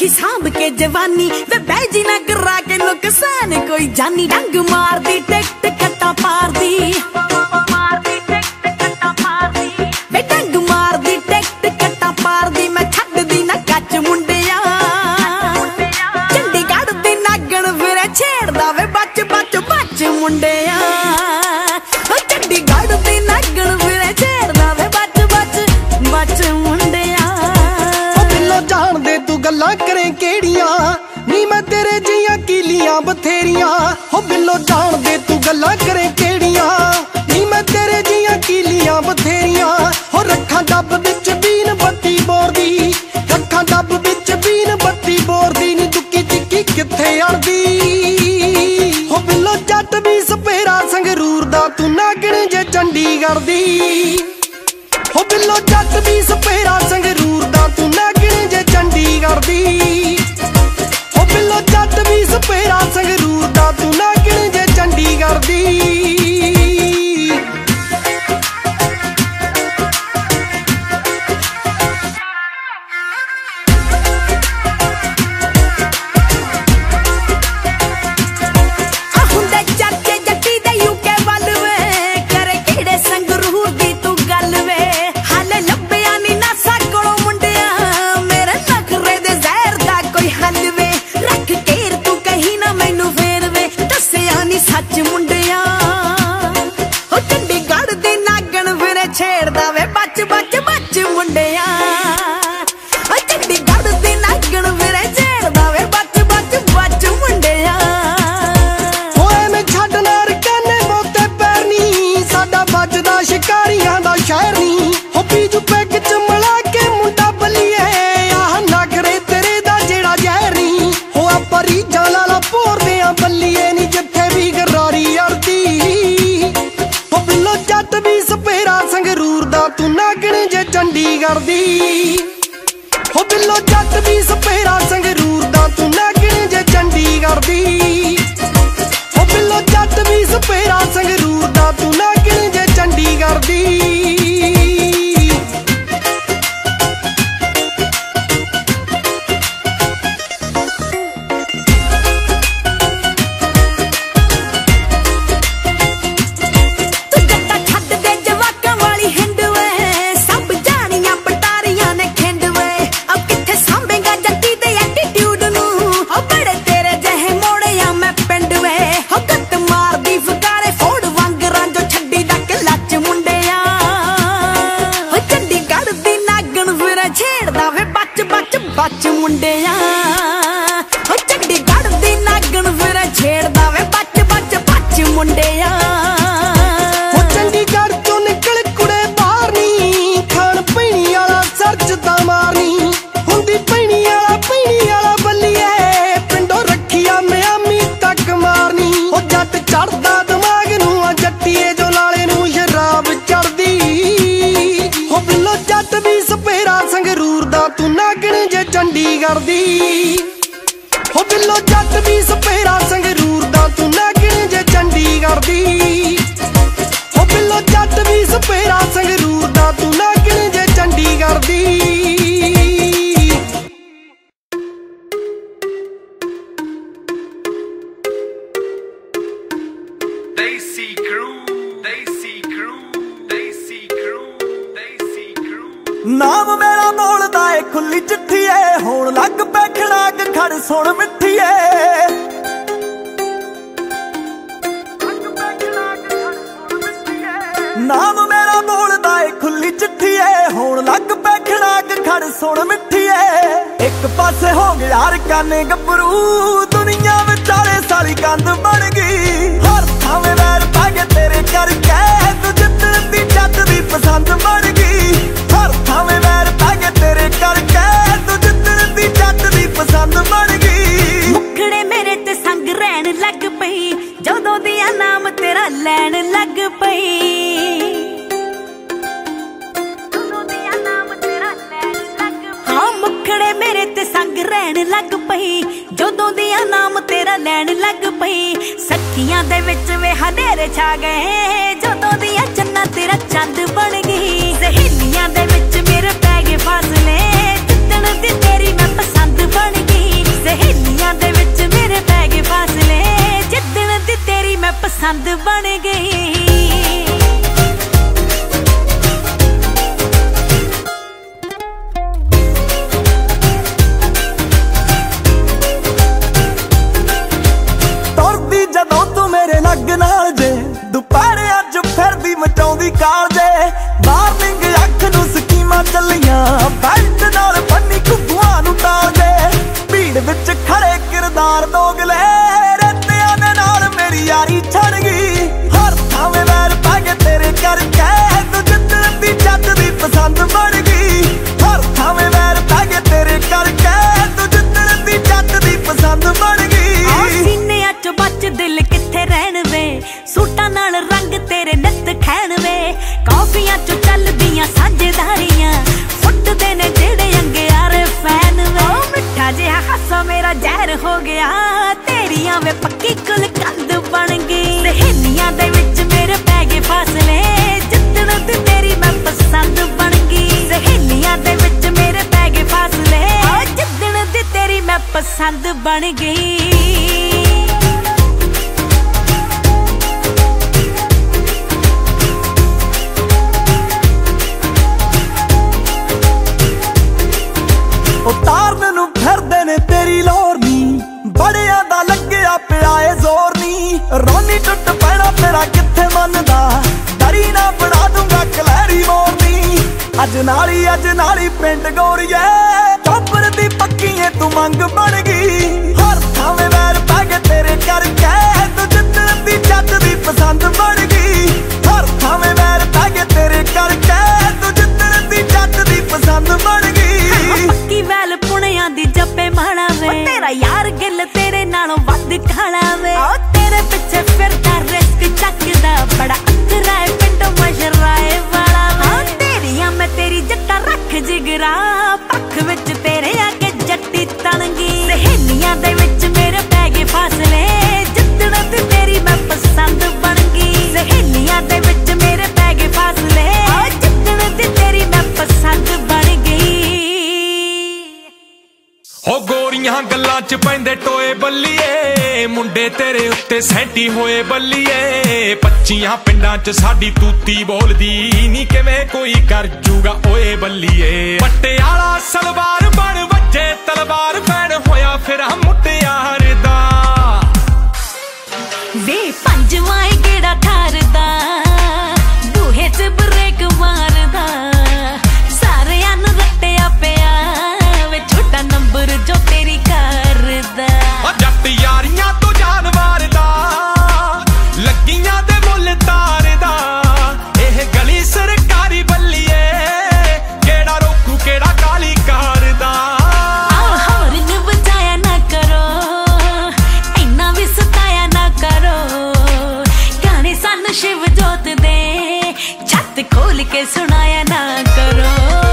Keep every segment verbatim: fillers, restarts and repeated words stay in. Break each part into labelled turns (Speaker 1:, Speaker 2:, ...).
Speaker 1: रखी सांभ के जवानी वे बैजी ना करा के नुकसान कोई जानी डंग मार दी टिकट कट्टा पार दी वे डंग मार दी टिकट कट्टा पार दी मैं छड्ड दी ना कच मुंडिया चंडीगढ़ दी नागण फिर छेड़दा वे बच बच बच मुंडिया चंडीगढ़ दी नागण फिर छेड़दा वे बच बच बच मुंडिया
Speaker 2: जान दे तू गल्लां करे केड़ियां नी मैं तेरे जियां कीलियां बथेरियां हो बिल्लो जान दे तू गल्लां करे केड़ियां नी मैं तेरे जियां कीलियां बथेरियां हो रखा डब विच बीन बत्ती बोर दी रखा डब विच बीन बत्ती बोर दी नी दुक्की चिक्की किथे अड़दी हो बिल्लो जट भी सपेरा संगरूर दा तू नागण जे चंडीगढ़ दी हो बिल्लो जट भी सपेरा संगरूर दा तू नागण जे चंडीगढ़ दी हो बिल्लो जट भी सपेरा संगरूर दा तू नागण जे चंडीगढ़ दी
Speaker 1: सच मुंडिया हो चंडीगढ़ दे नागण फिर छेड़दा वे बच बच बच मुंडिया हो चंडीगढ़ दे नागण फिर छेड़दा वे बच बच बच मुंडिया
Speaker 2: हो मैं छड्ड नार कहने बहुते पैर नी साडा बजदा शिकारियां दा शहर नी हो पीजू पैग च मिला के मुंडा बल्लिए आह नखरे तेरे दा जेड़ा जहर नी हो आ रीझां लाला भोरदे आ बल्लिए नी जिथे भी गरारी अड़दी हो बिल्लो जट भी सपेरा संगरूर दा तू नागण जे चंडीगढ़ दी हो बिल्लो जट भी सपेरा संगरूर दा तू नागण जे चंडीगढ़ दी हो बिल्लो जट भी सपेरा संगरूर दा तू नागण जे चंडीगढ़ दी
Speaker 1: बच मुंडिया हो चंडीगढ़ दी नागण फिर छेड़दा वे बच बच बच मुंडिया
Speaker 2: हो चंडीगढ़ चों निकल कुड़े बाहर नी खान पीनी वाला सर्च दा मारनी हुंदी पीनी वाला पीनी वाला बल्लिए पिंडों रखिया मियामी तक मारनी हो जट चढ़दा दिमाग नूं आ जट्टीए जो लाले नूं शराब चढ़दी हो बिल्लो जट भी सपेरा संगरूर दा तू नागण जे चंडीगढ़ दी हो बिल्लो जट भी सपेरा संगरूर दा तू नागण जे चंडीगढ़ दी हो बिल्लो जट भी सपेरा संगरूर दा तू नागण जे चंडीगढ़ दी
Speaker 3: Desi Crew, Desi Crew, Desi Crew, Desi Crew।
Speaker 4: नाम मेरा बोलदा ए खुली चिट्ठीए होण लग पै खड़ाक खड़ सुण मिठीए नाम मेरा बोलदा ए खुली चिट्ठीए होण लग पै खड़ाक खड़ सुण मिठीए एक पासे हो गया यार काने गभरू दुनिया विचाले सारी गंद बन गई हर थावे वैर पै गए तेरे करके तू जितन दी जट दी पसंद बन गई हर थावे वैर पै गए तेरे करके तू जितन दी जट दी पसंद बन गई
Speaker 1: मुखड़े मेरे ते संग रहन लग पई जदों दिया नाम तेरा लैन लग पई हाँ मुखड़े मेरे ते संग रहन लग पई जदों दिया नाम तेरा लैन लग पई सखियां दे विच वे हनेरे छा गए जदों दिया चन्ना तेरा चंद बन गई सहेलियां दे विच मेरे पै गए फासले जिद्दण दी तेरी मैं पसंद बन गई ਵੇ ਪੱਕੀ ਕੁਲ ਕੰਧ ਬਣ ਗਈ। ਸਹੇਲੀਆਂ ਦੇ ਵਿੱਚ ਮੇਰੇ ਪੈ ਗਏ ਫਾਸਲੇ, ਜਿੱਦਣ ਦੀ ਤੇਰੀ ਮੈਂ ਪਸੰਦ ਬਣ ਗਈ। ਸਹੇਲੀਆਂ ਦੇ ਵਿੱਚ ਮੇਰੇ ਪੈ ਗਏ ਫਾਸਲੇ, ਜਿੱਦਣ ਦੀ ਤੇਰੀ ਮੈਂ ਪਸੰਦ ਬਣ ਗਈ।
Speaker 4: ਉਤਾਰਨ ਨੂੰ ਫਿਰਦੇ ਨੇ ਤੇਰੀ ਲੋਰ ਨੀ, ਬੜਿਆਂ ਦਾ ਲੱਗਿਆ ਪਿਆ ਏ ਜ਼ੋਰ ਨੀ। ਰੋਣੀ ਟੁੱਟ ਪੈਣਾ ਤੇਰਾ ਕਿੱਥੇ ਮੰਨਦਾ, ਡਰੀ ਨਾ ਬਣਾ ਦੂੰਗਾ ਕਲੈਰੀ ਮੋਰਨੀ। ਅੱਜ ਨਾਲੀ ਅੱਜ ਨਾਲੀ ਪਿੰਡ ਗੋਰੀਏ, ਚੋਪਰ ਦੀ ਪੱਕੀ ਏ ਤੂੰ ਮੰਗ ਬਣ ਗਈ। ਹਰ ਥਾਵੇਂ ਵੈਰ ਪੈ ਗਏ ਤੇਰੇ ਕਰਕੇ, ਤੂੰ ਜਿੱਦਣ ਦੀ ਜੱਟ ਦੀ ਪਸੰਦ ਬਣ ਗਈ। ਹਰ ਥਾਵੇਂ ਵੈਰ ਪੈ ਗਏ ਤੇਰੇ ਕਰਕੇ, ਤੂੰ ਜਿੱਦਣ ਦੀ ਜੱਟ ਦੀ ਪਸੰਦ ਬਣ ਗਈ।
Speaker 1: ਪੱਕੀ ਵੈਲ ਪੁਣਿਆਂ ਦੀ ਜੱਪੇ ਮਾਣਾ ਵੇ, ਤੇਰਾ ਯਾਰ ਗਿੱਲ ਤੇਰੇ ਨਾਲੋਂ ਵੱਧ ਖਾਣਾ ਵੇ। ਤੇਰੇ ਪਿੱਛੇ ਫਿਰਦਾ ਰਿਸਕ ਚੱਕਦਾ, ਬੜਾ ਅਕਰਾ ਏ ਪਿੰਡੋਂ ਮਸ਼ਰਾਏ ਵਾਲਾ ਵੇ। ਤੇਰੀਆਂ ਮੈਂ ਤੇਰੀ ਜੱਟਾ ਰੱਖ ਜਿਗਰਾ, ਪੱਖ ਵਿੱਚ ਤੇਰੇ ਆ ਕੇ ਜੱਟੀ ਤਣਗੀ। ਸਹੇਲੀਆਂ ਦੇ ਵਿੱਚ ਮੇਰੇ ਪੈ ਗਏ ਫਾਸਲੇ, ਜਿੱਦਣ ਦੀ ਤੇਰੀ ਮੈਂ ਪਸੰਦ ਬਣ ਗਈ। ਸਹੇਲੀਆਂ ਦੇ ਵਿੱਚ ਮੇਰੇ ਪੈ ਗਏ ਫਾਸਲੇ, ਜਿੱਦਣ ਦੀ ਤੇਰੀ ਮੈਂ ਪਸੰਦ ਬਣ ਗਈ।
Speaker 3: ਹੋ ਗੋਰੀਆਂ ਗੱਲਾਂ ਚ ਪੈਂਦੇ ਟੋਏ ਬੱਲੀਏ, ਮੁੰਡੇ ਤੇਰੇ ਉੱਤੇ ਸੈਂਟੀ ਹੋਏ ਬੱਲੀਏ। ਪੱਚੀਆਂ ਪਿੰਡਾਂ ਚ ਸਾਡੀ ਤੂਤੀ ਬੋਲਦੀ ਨੀ, ਕਿਵੇਂ ਕੋਈ ਕਰ ਜੂਗਾ ਓਏ ਬੱਲੀਏ। ਪਟਿਆਲਾ ਸਲਵਾਰ ਬਣ ਵੱਜੇ ਤਲਵਾਰ, ਪੈਣ ਹੋਇਆ ਫਿਰ ਮੁਟਿਆਰ ਦਾ।
Speaker 1: ਵੇ ਪੰਜਵਾਂ ਕਿਹੜਾ ਠਾਰਦਾ, ਬੂਹੇ ਚ ਬ੍ਰੇਕ ਮਾਰਦਾ। ਸਾਰਿਆਂ ਨੂੰ ਰੱਟਿਆ ਪਿਆ ਵੇ ਛੋਟਾ ਨੰਬਰ ਜੋ ਤੇਰੀ ਕਰਦਾ।
Speaker 3: ਜੱਟ ਯਾਰੀਆਂ ਤੋਂ ਜਾਨਵਾਰ ਦਾ, ਲੱਗੀਆਂ ਦੇ ਮੁੱਲ ਤਾਰਦਾ। ਇਹ ਗਲੀ ਸਰਕਾਰੀ ਬੱਲੀਏ, ਕਿਹੜਾ ਰੋਕੂ ਕਿਹੜਾ ਕਾਲੀ ਕਰਦਾ।
Speaker 1: ਆਹ ਹੌਰਨ ਵਜਾਇਆ ਨਾ ਕਰੋ, ਇੰਨਾ ਵੀ ਸਤਾਇਆ ਨਾ ਕਰੋ। ਗਾਣੇ ਸਾਨੂੰ ਸ਼ਿਵ ਜੋਤ ਦੇ, ਛੱਤ ਖੋਲ ਕੇ ਸੁਣਾਇਆ ਨਾ ਕਰੋ।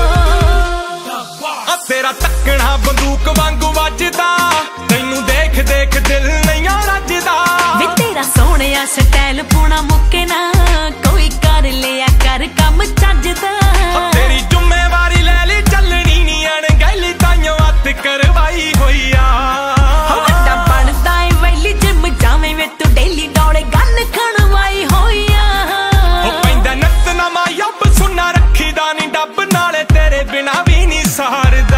Speaker 3: ਤੇਰਾ ਤੱਕਣਾ ਬੰਦੂਕ ਵਾਂਗੂ ਵੱਜਦਾ, ਤੈਨੂੰ ਦੇਖ ਦੇਖ ਦਿਲ ਨਹੀਂ ਰੱਜਦਾ।
Speaker 1: ਵੇ ਤੇਰਾ ਸੋਹਣਿਆ ਸਟਾਈਲ ਪੂਣਾ ਮੁੱਕੇ ਨਾ, ਕੋਈ ਕਰ ਲਿਆ ਕਰ ਕੰਮ ਚੱਜਦਾ।
Speaker 3: ਤੇਰੀ ਜ਼ਿੰਮੇਵਾਰੀ ਲੈ ਲਈ ਚੱਲਣੀ ਨੀ ਅਣਗਹਿਲੀ, ਤਾਈਓ ਹੱਥ ਕਰਵਾਈ ਹੋਈ ਆ।
Speaker 1: ਵੱਡਾ ਬਣਦਾ ਏ ਵੈਲੀ ਜਿਮ ਜਾਵੇਂ ਵੇ ਤੂੰ ਡੇਲੀ ਡੌਲੇ ਗੰਨ ਖਣਵਾਈ ਹੋਈ ਆ।
Speaker 3: ਉਹ ਪੈਂਦਾ ਨੱਤ ਨਵਾਂ ਯੱਬ ਸੁਣਾ ਰੱਖੀਦਾ ਨੀ ਡੱਬ, ਨਾਲੇ ਤੇਰੇ ਬਿਨਾ ਵੀ ਨੀ ਸਹਾਰਦਾ।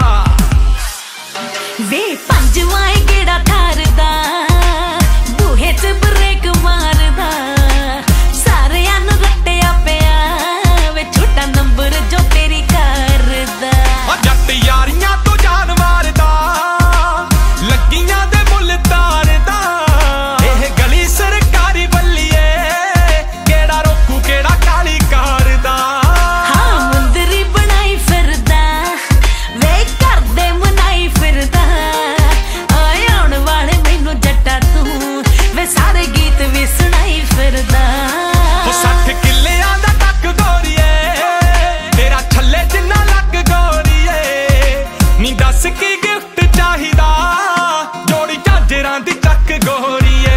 Speaker 1: ਵੇ ਪੰਜਵਾਂ ਕਿਹੜਾ ਠਾਰਦਾ, ਬੂਹੇ ਚ ਬ੍ਰੇਕ ਮਾਰਦਾ। ਸਾਰਿਆਂ ਨੂੰ ਰੱਟਿਆ ਪਿਆ ਵੇ ਛੋਟਾ ਨੰਬਰ ਜੋ ਤੇਰੀ ਕਰਦਾ।
Speaker 3: ਜੱਟ ਯਾਰੀਆਂ ਤੋਂ ਜਾਨਵਾਰ ਦਾ, ਲੱਗੀਆਂ ਦੇ ਮੁੱਲ ਤਾਰਦਾ। ਇਹ ਗਲੀ ਸਰਕਾਰੀ ਬੱਲੀਏ, ਕਿਹੜਾ ਰੋਕੂ ਕਿਹੜਾ ਕਾਲੀ ਕਰਦਾ।
Speaker 1: ਹਾਂ ਮੁੰਦਰੀ ਬਣਾਈ ਫਿਰਦਾ, ਵੇ ਕਰਦੇ ਮਨਾਈ ਫਿਰਦਾ। ਆਏ ਆਉਣ ਵਾਲੇ ਮੈਨੂੰ ਜੱਟਾ ਤੂੰ, ਵੇ ਸਾਰੇ ਗੀਤ ਵੀ ਸੁਣਾਈ ਫਿਰਦਾ।
Speaker 3: ਉਹ ਸੱਠ ਕਿੱਲਿਆਂ ਦਾ ਟੱਕ ਗੋਰੀਏ, ਤੇਰਾ ਛੱਲੇ ਜਿੰਨਾ ਲੱਗ ਗੋਰੀਏ। ਨੀ ਦੱਸ ਕੀ ਗਿਫਟ ਚਾਹੀਦਾ, ਜੋੜੀ ਝਾਂਜਰਾਂ ਦੀ ਚੱਕ ਗੋਰੀਏ।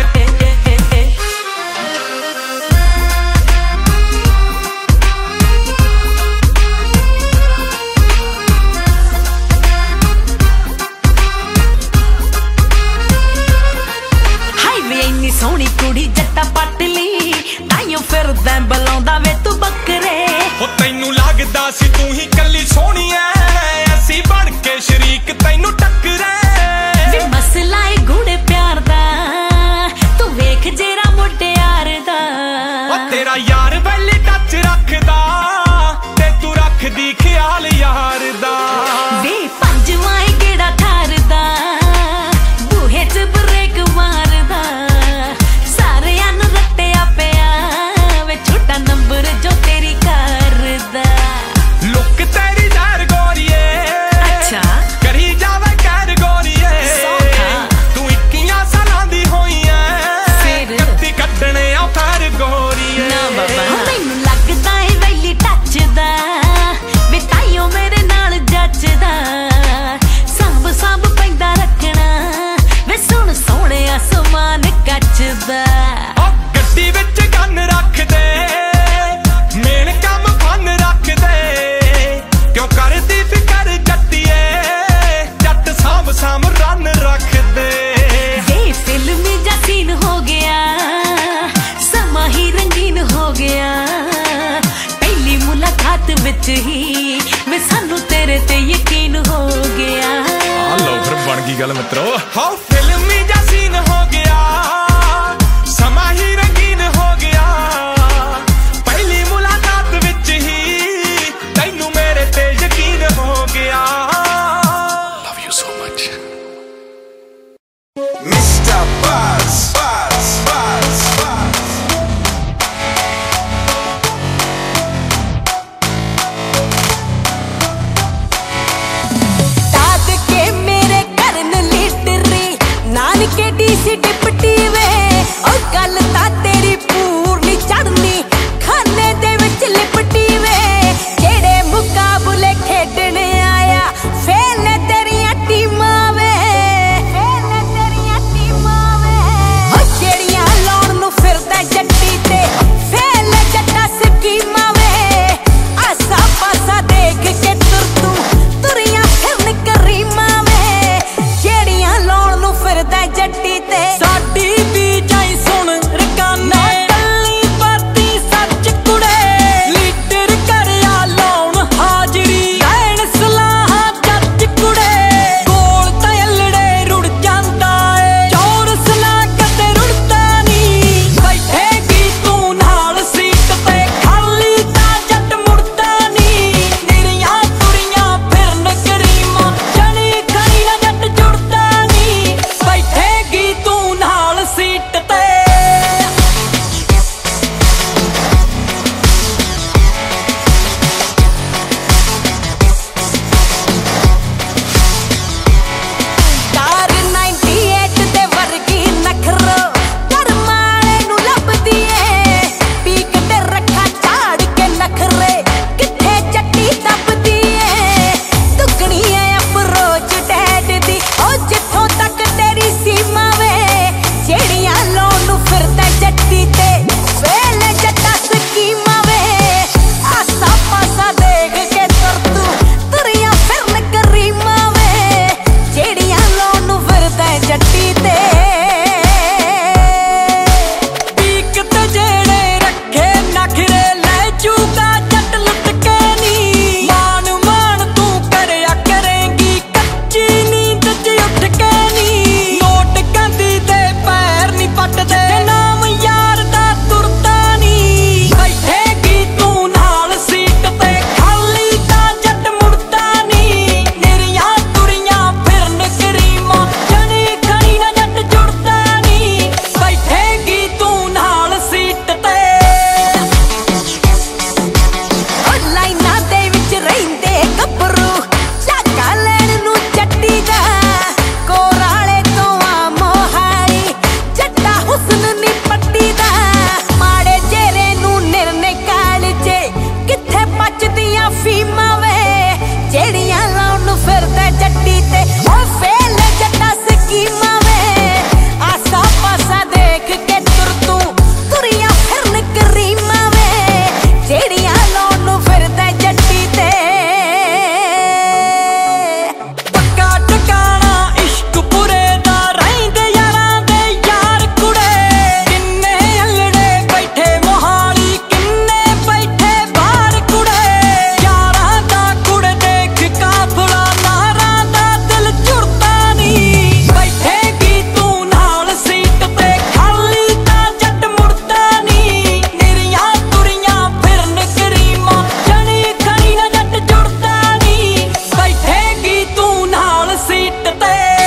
Speaker 1: ਹਾਈ ਵੇ ਇੰਨੀ ਸੋਹਣੀ ਕੁੜੀ ਜੱਟਾ ਪੱਟ ਲਈ, ਤਾਈਓ ਫਿਰਦਾ ਬਲਾਉਂਦਾ ਵੇ ਤੂੰ ਬੱਕਰੇ।
Speaker 3: ਉਹ ਤੈਨੂੰ ਲੱਗਦਾ ਸੀ ਤੂੰ ਹੀ ਕੱਲੀ ਸੋਹਣੀ ਐ, ਅਸੀਂ ਬਣ ਕੇ ਸ਼ਰੀਕ ਤੈਨੂੰ ਟੱਕਰੇ।
Speaker 1: ਵੇ ਮਸਲਾ ਏ ਗੂੜੇ ਪਿਆਰ ਦਾ, ਤੂੰ ਵੇਖ ਜੇਰਾ ਮੁਟਿਆਰ ਦਾ।
Speaker 3: ਉਹ ਤੇਰਾ ਯਾਰ ਵੈਲੀ ਟੱਚ ਰੱਖਦਾ, ਤੇ ਤੂੰ ਰੱਖਦੀ ਖਿਆਲ ਯਾਰ ਦਾ।
Speaker 1: ਵੇ ਪੰਜਵਾਂ ਕਿਹੜਾ ਠਾਰਦਾ, ਬੂਹੇ ਚ ਬ੍ਰੇਕ ਮਾਰਦਾ। ਸਾਰਿਆਂ ਨੂੰ ਰੱਟਿਆ ਪਿਆ ਵੇ ਛੋਟਾ ਨੰਬਰ ਜੋ ਤੇਰੀ ਕਰਦਾ।
Speaker 3: ਲੁੱਕ ਤੇਰੀ ਜ਼ਹਿਰ ਗੋਰੀਏ,
Speaker 1: ਅੱਛਾ
Speaker 3: ਕਰੀ ਜਾਵੇ ਕਹਿਰ ਗੋਰੀਏ।
Speaker 1: ਸੌਖਾ।
Speaker 3: ਤੂੰ ਇੱਕੀਆਂ ਸਾਲਾਂ ਦੀ ਹੋਈ ਐ,
Speaker 1: ਫਿਰ?
Speaker 3: ਕੱਤੀ ਕੱਢਣੇ ਆ ਫੈਰ ਗੋਰੀਏ।
Speaker 1: ਨਾ ਬਾਬਾ ਮੈਨੂੰ ਲੱਗਦਾ ਏ ਵੈਲੀ ਟੱਚਦਾ, ਵੇ ਤਾਈਓ ਮੇਰੇ ਨਾਲ ਜੱਚਦਾ। ਸੰਭ
Speaker 3: गल मित्रो। हाउ फिल्मी जा सीन हो गया, समा ही रंगीन हो गया, पहली मुलाकात विच ही तैनू मेरे ते यकीन हो गया। Love you so much
Speaker 5: Mister Buzz, Buzz, Buzz, Buzz.
Speaker 1: दाद के मेरे करन लीटरी नानके डीसी डिप्टी वे और गल ता तेरी पूर्णी चढ़नी खाने दे विच लिपटी वे जेड़े मुकाबले खेडने आया फेल तेरियां टीमां वे फेल तेरियां टीमां वे ओ जेड़ियां लाउण नूं फिरदा जट्टी ते फेल जट्टा स्कीमां वे आसा पासा देख के तुर तू तुरियां फिरन करीमां वे जेड़ियां लाउण नूं फिरदा जट्टी ते
Speaker 4: साडी भी जाई सुन रकाना कल्ली बाती सच कुड़े लीडर करया लाउण हाजरी लैण सलाह जੱਜ कुड़े गोल तयलड़े रुड़ ਜਾਂਦਾ ਏ ਚੌਰਸ ਨਾ ਕਦੇ ਰੁੜਦਾ ਨਹੀਂ ਬੈਠੇਗੀ ਤੂੰ ਨਾਲ ਸੀਟ ਤੇ ਖਾਲੀ ਤਾਂ ਜੱਟ ਮੁੜਦਾ ਨਹੀਂ ਨਿਰੀਆਂ ਤੁਰੀਆਂ ਫਿਰਨ ਕਰੀਮਾਂ ਜਣੀ ਖਣੀ ਨਾ ਜੱਟ ਜੁੜਦਾ ਨਹੀਂ ਬੈਠੇਗੀ ਤੂੰ ਨਾਲ ਸੀਟ ਤੇ
Speaker 1: ਕਾਰ अट्ठानवे ਦੇ ਵਰਗੀ ਨਖਰੋ ਕਰਮਾਲੇ ਨੂੰ ਲੱਭਦੀ ਏ ਪੀਕ ਤੇ ਰੱਖਾ ਝਾੜ ਕੇ ਨਖਰੇ ਕਿੱਥੇ ਜੱਟੀ ਦੱਬਦੀ ਏ ਦੁੱਗਣੀ ਏ ਅਪਰੋਚ ਡੈਡ ਦੀ ਉਹ ਜਿੱਥੋਂ ਤੱਕ ਤੇਰੀ ਸੀਮਾ ਵੇ ਜਿਹੜੀਆਂ ਲਾਉਣ ਨੂੰ ਫਿਰਦਾ ਜੱਟੀ ਤੇ ਵੇਲੇ ਜੱਟਾ ਸਕੀਮਾਂ ਵੇ ਆਸਾ ਪਾਸਾ ਦੇਖ ਕੇ ਤੁਰ ਤੂੰ ਤੁਰੀਆਂ ਫਿਰਨ ਕਰੀਮਾਂ ਵੇ ਜਿਹੜੀਆਂ ਲਾਉਣ ਨੂੰ ਫਿਰਦਾ ਜੱਟੀ ਤੇ
Speaker 4: ਪੀਕ ਤੇ ਜਿਹੜੇ ਰੱਖੇ ਨਖਰੇ ਲੈ ਜੂਗਾ ਜੱਟ ਲੁੱਟ ਕੇ ਨੀ ਮਾਨ ਮਾਨ ਤੂੰ ਕਰਿਆ ਕਰੇਂਗੀ ਕੱਚੀ ਨੀਂਦ 'ਚ ਉੱਠ ਕੇ ਨੀ ਨੋਟ ਗਾਂਦੀ ਦੇ ਪੈਰ ਨੀ ਪੱਟਦੇ ਨਾਮ ਯਾਰ ਦਾ ਤੁਰਦਾ ਨੀ ਬੈਠੇਗੀ ਤੂੰ ਨਾਲ ਸੀਟ ਤੇ ਖਾਲੀ ਤਾਂ ਜੱਟ ਮੁੜਦਾ ਨੀ ਨਿਰੀਆਂ ਤੁਰੀਆਂ ਫਿਰਨ ਕਰੀਮਾਂ ਜਣੀ ਖਣੀ ਨਾ ਜੱਟ ਜੁੜਦਾ ਨੀ ਬੈਠੇਗੀ ਤੂੰ ਨਾਲ ਸੀਟ ਤੇ
Speaker 1: ਉਹ ਲਾਈਨਾਂ ਦੇ ਵਿੱਚ ਰਹਿੰਦੇ ਗੱਭਰੂ ਝਾਕਾ ਲੈਣ ਨੂੰ ਜੱਟੀ ਦਾ ਕੋਰਾਲੇ ਤੋਂ ਆ ਮੋਹਾਲੀ ਜੱਟਾ ਹੁਸਨ ਨੀ ਪੱਟੀ ਦਾ ਮਾੜੇ ਚਿਹਰੇ ਨੂੰ ਨਿਰਨੇ ਕਾਲਜੇ ਕਿੱਥੇ ਪੱਚਦੀਆਂ ਫੀਮਾਂ ਵੇ ਜਿਹੜੀਆਂ ਲਾਉਣ ਨੂੰ ਫਿਰਦਾ ਜੱਟੀ ਤੇ ਉਹ ਫੇਲ ਜੱਟਾ ਸਕੀਮਾਂ ਵੇ ਆਸਾ ਪਾਸਾ ਦੇਖ ਕੇ ਤੁਰ ਤੂੰ ਤੁਰੀਆਂ ਫਿਰਨ ਕਰੀਮਾਂ ਵੇ ਜਿਹੜੀਆਂ ਲਾਉਣ ਨੂੰ ਫਿਰਦਾ ਜੱਟੀ ਤੇ
Speaker 4: ਪੱਕਾ ਟਿਕਾਣਾ ਇਸ਼ਕ ਪੁਰੇ ਦਾ ਰਹਿੰਦੇ ਯਾਰਾਂ ਦੇ ਯਾਰ ਕੁੜੇ ਕਿੰਨੇ ਅਲੜੇ ਬੈਠੇ ਮੋਹਾਲੀ ਕਿੰਨੇ ਬੈਠੇ ਬਾਹਰ ਕੁੜੇ ਯਾਰਾਂ ਦਾ ਕੁੜੇ ਦੇਖ ਕਾਫਲਾ ਨਾਰਾਂ ਦਾ ਦਿਲ ਝੁਰਦਾ ਨਹੀਂ ਬੈਠੇਗੀ ਤੂੰ ਨਾਲ ਸੀਟ ਤੇ ਖਾਲੀ ਤਾਂ ਜੱਟ ਮੁੜਦਾ ਨਹੀਂ ਨਿਰੀਆਂ ਤੁਰੀਆਂ ਫਿਰਨ ਕਰੀਮਾਂ ਜਣੀ ਖਣੀ ਨਾ ਜੱਟ ਜੁੜਦਾ ਨਹੀਂ ਬੈਠੇਗੀ ਤੂੰ ਨਾਲ ਸੀਟ ਤੇ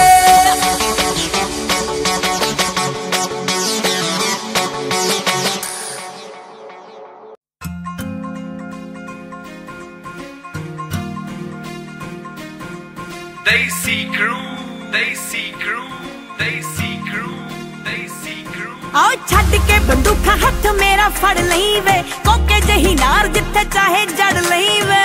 Speaker 3: Desi crew, Desi crew, Desi crew, Desi crew
Speaker 1: ਆਓ ਛੱਡ ਕੇ ਬੰਦੂਕਾਂ ਹੱਥ ਮੇਰਾ ਫੜ ਲਈ ਵੇ ਕੋਕੇ ਜਹੀ ਨਾਰ ਜਿੱਥੇ ਚਾਹੇ ਜੜ ਲਈ ਵੇ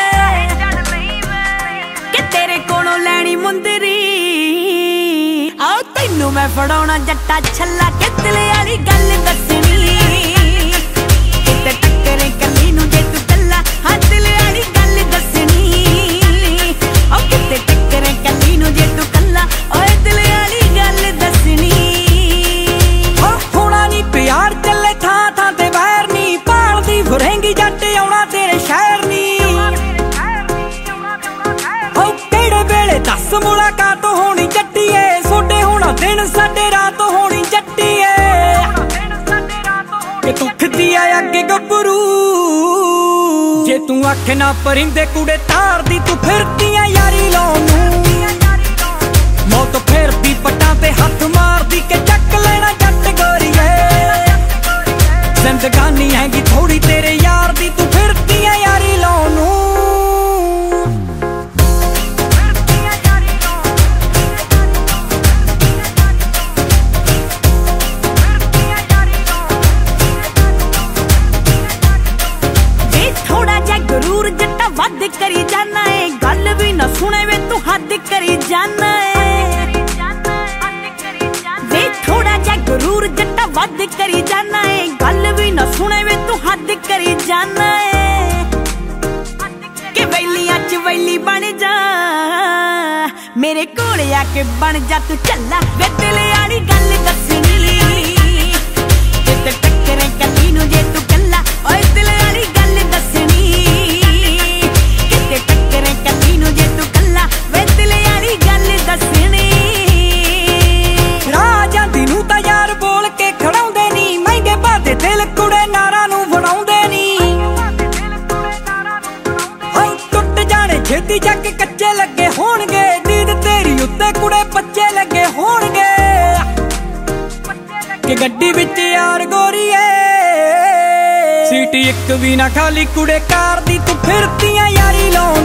Speaker 1: ਕਿ ਤੇਰੇ ਕੋਲੋਂ ਲੈਣੀ ਮੁੰਦਰੀ ਆਓ ਤੈਨੂੰ ਮੈਂ ਫੜਾਉਣਾ ਜੱਟਾ ਛੱਲਾ ਕਿ ਦਿਲ ਵਾਲੀ ਗੱਲ ਦੱਸਣੀ ਕਿਤੇ ਟੱਕਰੇ ਕੱਲੀ ਨੂੰ ਜੇ ਤੂੰ ਕੱਲਾ ਹਾਂ ਦਿਲ ਵਾਲੀ ਗੱਲ ਦੱਸਣੀ ਓ ਕਿਤੇ ਟੱਕਰੇ ਕੱਲੀ ਨੂੰ ਜੇ ਤੂੰ ਕੱਲਾ ਓਏ ਦਿਲ ਵਾਲੀ ਗੱਲ ਦੱਸਣੀ
Speaker 4: ਹੋ ਹੋਣਾ ਨੀ ਪਿਆਰ ਚੱਲੇ ਥਾਂ ਥਾਂ ਤੇ ਵੈਰ ਨੀ ਭਾਲਦੀ ਫੁਰੇਂਗੀ ਜੱਟ ਆਉਣਾ ਤੇਰੇ ਸ਼ਹਿਰ ਨੀ ਹੋ ਕਿਹੜੇ ਵੇਲੇ ਦੱਸ ਮੁਲਾਕਾਤ ਹੋਣੀ ਜੱਟੀਏ
Speaker 6: तू आखे ना परिंदे कुड़े तार दी तू फिरतियां यारी लाउण नूं मौत फेरदी पटां ते हथ मारदी के चक लेना जट गोरीए जिंदगानी हैगी थोड़ी तेरे यार दी तू फिरतियां यारी लाउण नूं
Speaker 1: वध करी जाना है गल भी ना सुने वे तू हद करी जाना है वे थोड़ा जा गुरूर जट्टा वध करी जाना है गल भी ना सुने वे तू हद करी जाना है कि वैलियां च वैली बन जा मेरे कोल आके बन जा तू चला वे दिल वाली गल दसनी ते टक्करे कली नूं जे तू कला ओए दिल वाली गल दसनी टक्करे कली नूं जे तू कला वे दिल वाली गल दसनी
Speaker 6: राह जांदी नूं तां यार बोल के खड़ाउंदे नी महंगे बादे दिल कुड़े नारां नूं वड़ाउंदे नी हां टुट जाने छेती जग कच्चे लगे होणगे नींद तेरी उत्ते कुड़े बच्चे लगे होणगे कि गड्डी विच यार गोरीए सीट एक भी ना खाली कुड़े कार दी तू फिरतियां यारी लाउण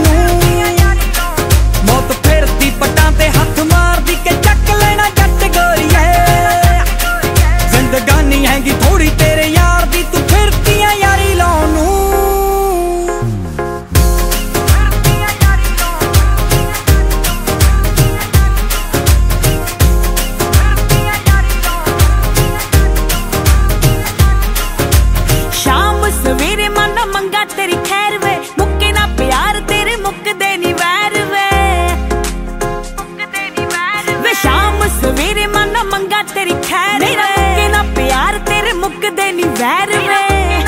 Speaker 6: मौत फेरदी पटां ते हथ मारदी के चक लेना जट गोरीए जिंदगानी हैगी थोड़ी तेरे यार दी तू फिरतियां यारी लाउण
Speaker 1: सवेरे माना मंगा तेरी खैर वे मुक्के ना प्यार तेरे मुक्कदे नी वैर वे वे शाम सवेरे माना मंगा तेरी खैर वे मुक्के ना प्यार तेरे मुक्कदे नी वैर वे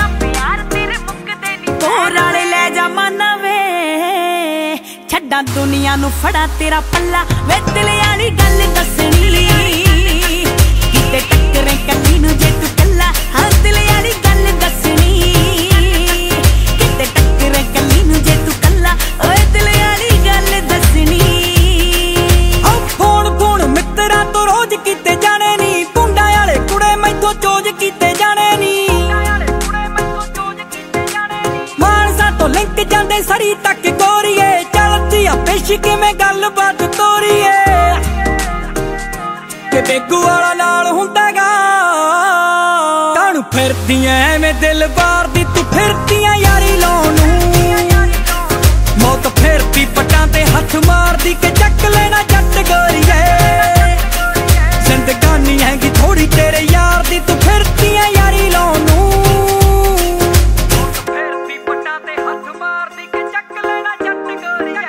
Speaker 1: तोर वाले ले जा माना वे छड्डा दुनिया नू फड़ा तेरा पल्ला वे दिल वाली गल दसनी किते टक्करे कली नूं जे तू कला हाँ दिल वाली गल दसनी कीते जाने नी पुंडा वाले कुड़े मैथों चोज कीते जाने नी मानसा तो लिंक जांदे सरी तक गोरीए चलदी आ पेश किवें गलबात तोरीए के बेगू वाला नाल हुंदागा कानू फिरदियां एवें दिल बार दी तू फिरदियां यारी लाउण मौत फेरदी पटां ते हथ मारदी के चक लेना जट गोरीए जिंदगानी हैगी थोड़ी तेरे यार दी तू फिरतियां यारी लाउण फिरदी पटां ते हथ मारदी के चक लेना जट गोरीए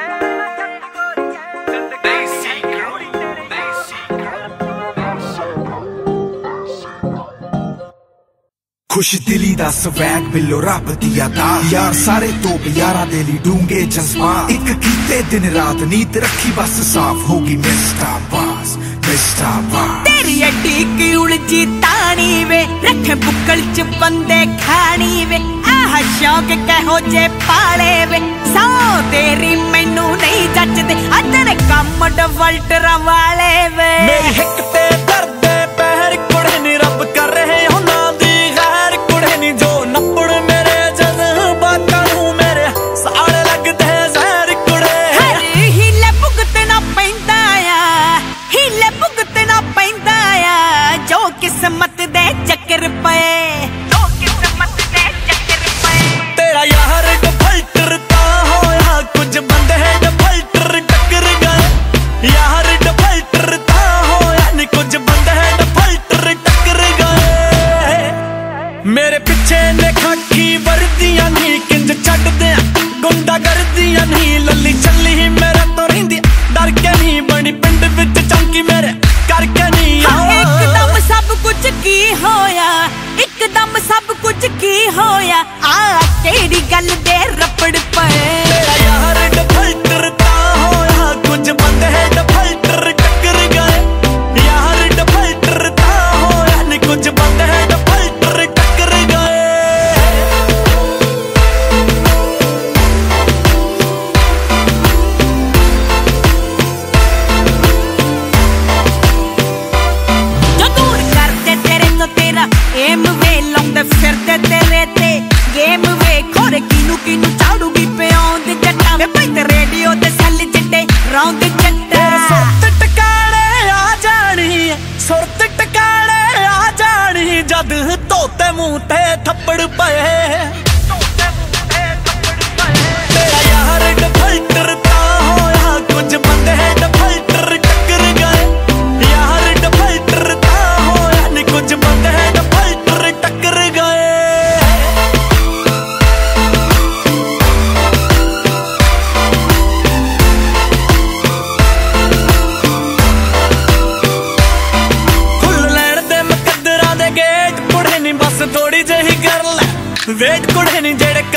Speaker 5: खुश दिली दा स्वैग बिलो रब दिया दा यार सारे तोप यारा दे ली डूंगे जज्बा एक कीते दिन रात नीत रखी बस साफ होगी मिस्टर बास मिस्टर बास
Speaker 1: तेरी अड्डी की उलझी तानी वे रखे बुक्कल च बंदे खानी वे आह शौक कहो जे पाले वे सौ तेरी मैनू नहीं जचदे अदर कम डवल्टरा वाले वे
Speaker 4: मेरी हिक ते दर्द पैर कुड़े नी रब कर रहे हो ना दी गैर कुड़े नी जो नपड़ मेरे जज्बातां नू मेरे साड़ लगदे जहर कुड़े
Speaker 1: हर हीले भुगतना पैंदा आ हीले भुगतना पैंदा आ जो किस्मत दे चक्कर पे जो किस्मत दे चक्कर पे
Speaker 4: तेरा यार डफल्टर ता होया कुछ बंदे डफल्टर टक्कर गए यार डफल्टर ता होया नी कुछ बंदे डफल्टर टक्कर गए मेरे पिछे ने खाकी वर्दियां नी किंज छड्ड दे गुंडा गर्दियां नी लल्ली चली मेरे तो रहिंदी डर के नी बनी पिंड विच चौंकी मेरे करके नी
Speaker 1: एकदम सब कुछ की होया एकदम सब कुछ की होया आ तेरी गल दे रपड़ पे
Speaker 4: तेरा यार डफल्टर ता होया कुछ बंदे डफल्टर टक्कर गए यार डफल्टर ता होया नी कुछ बंदे डफल्टर टक्कर गए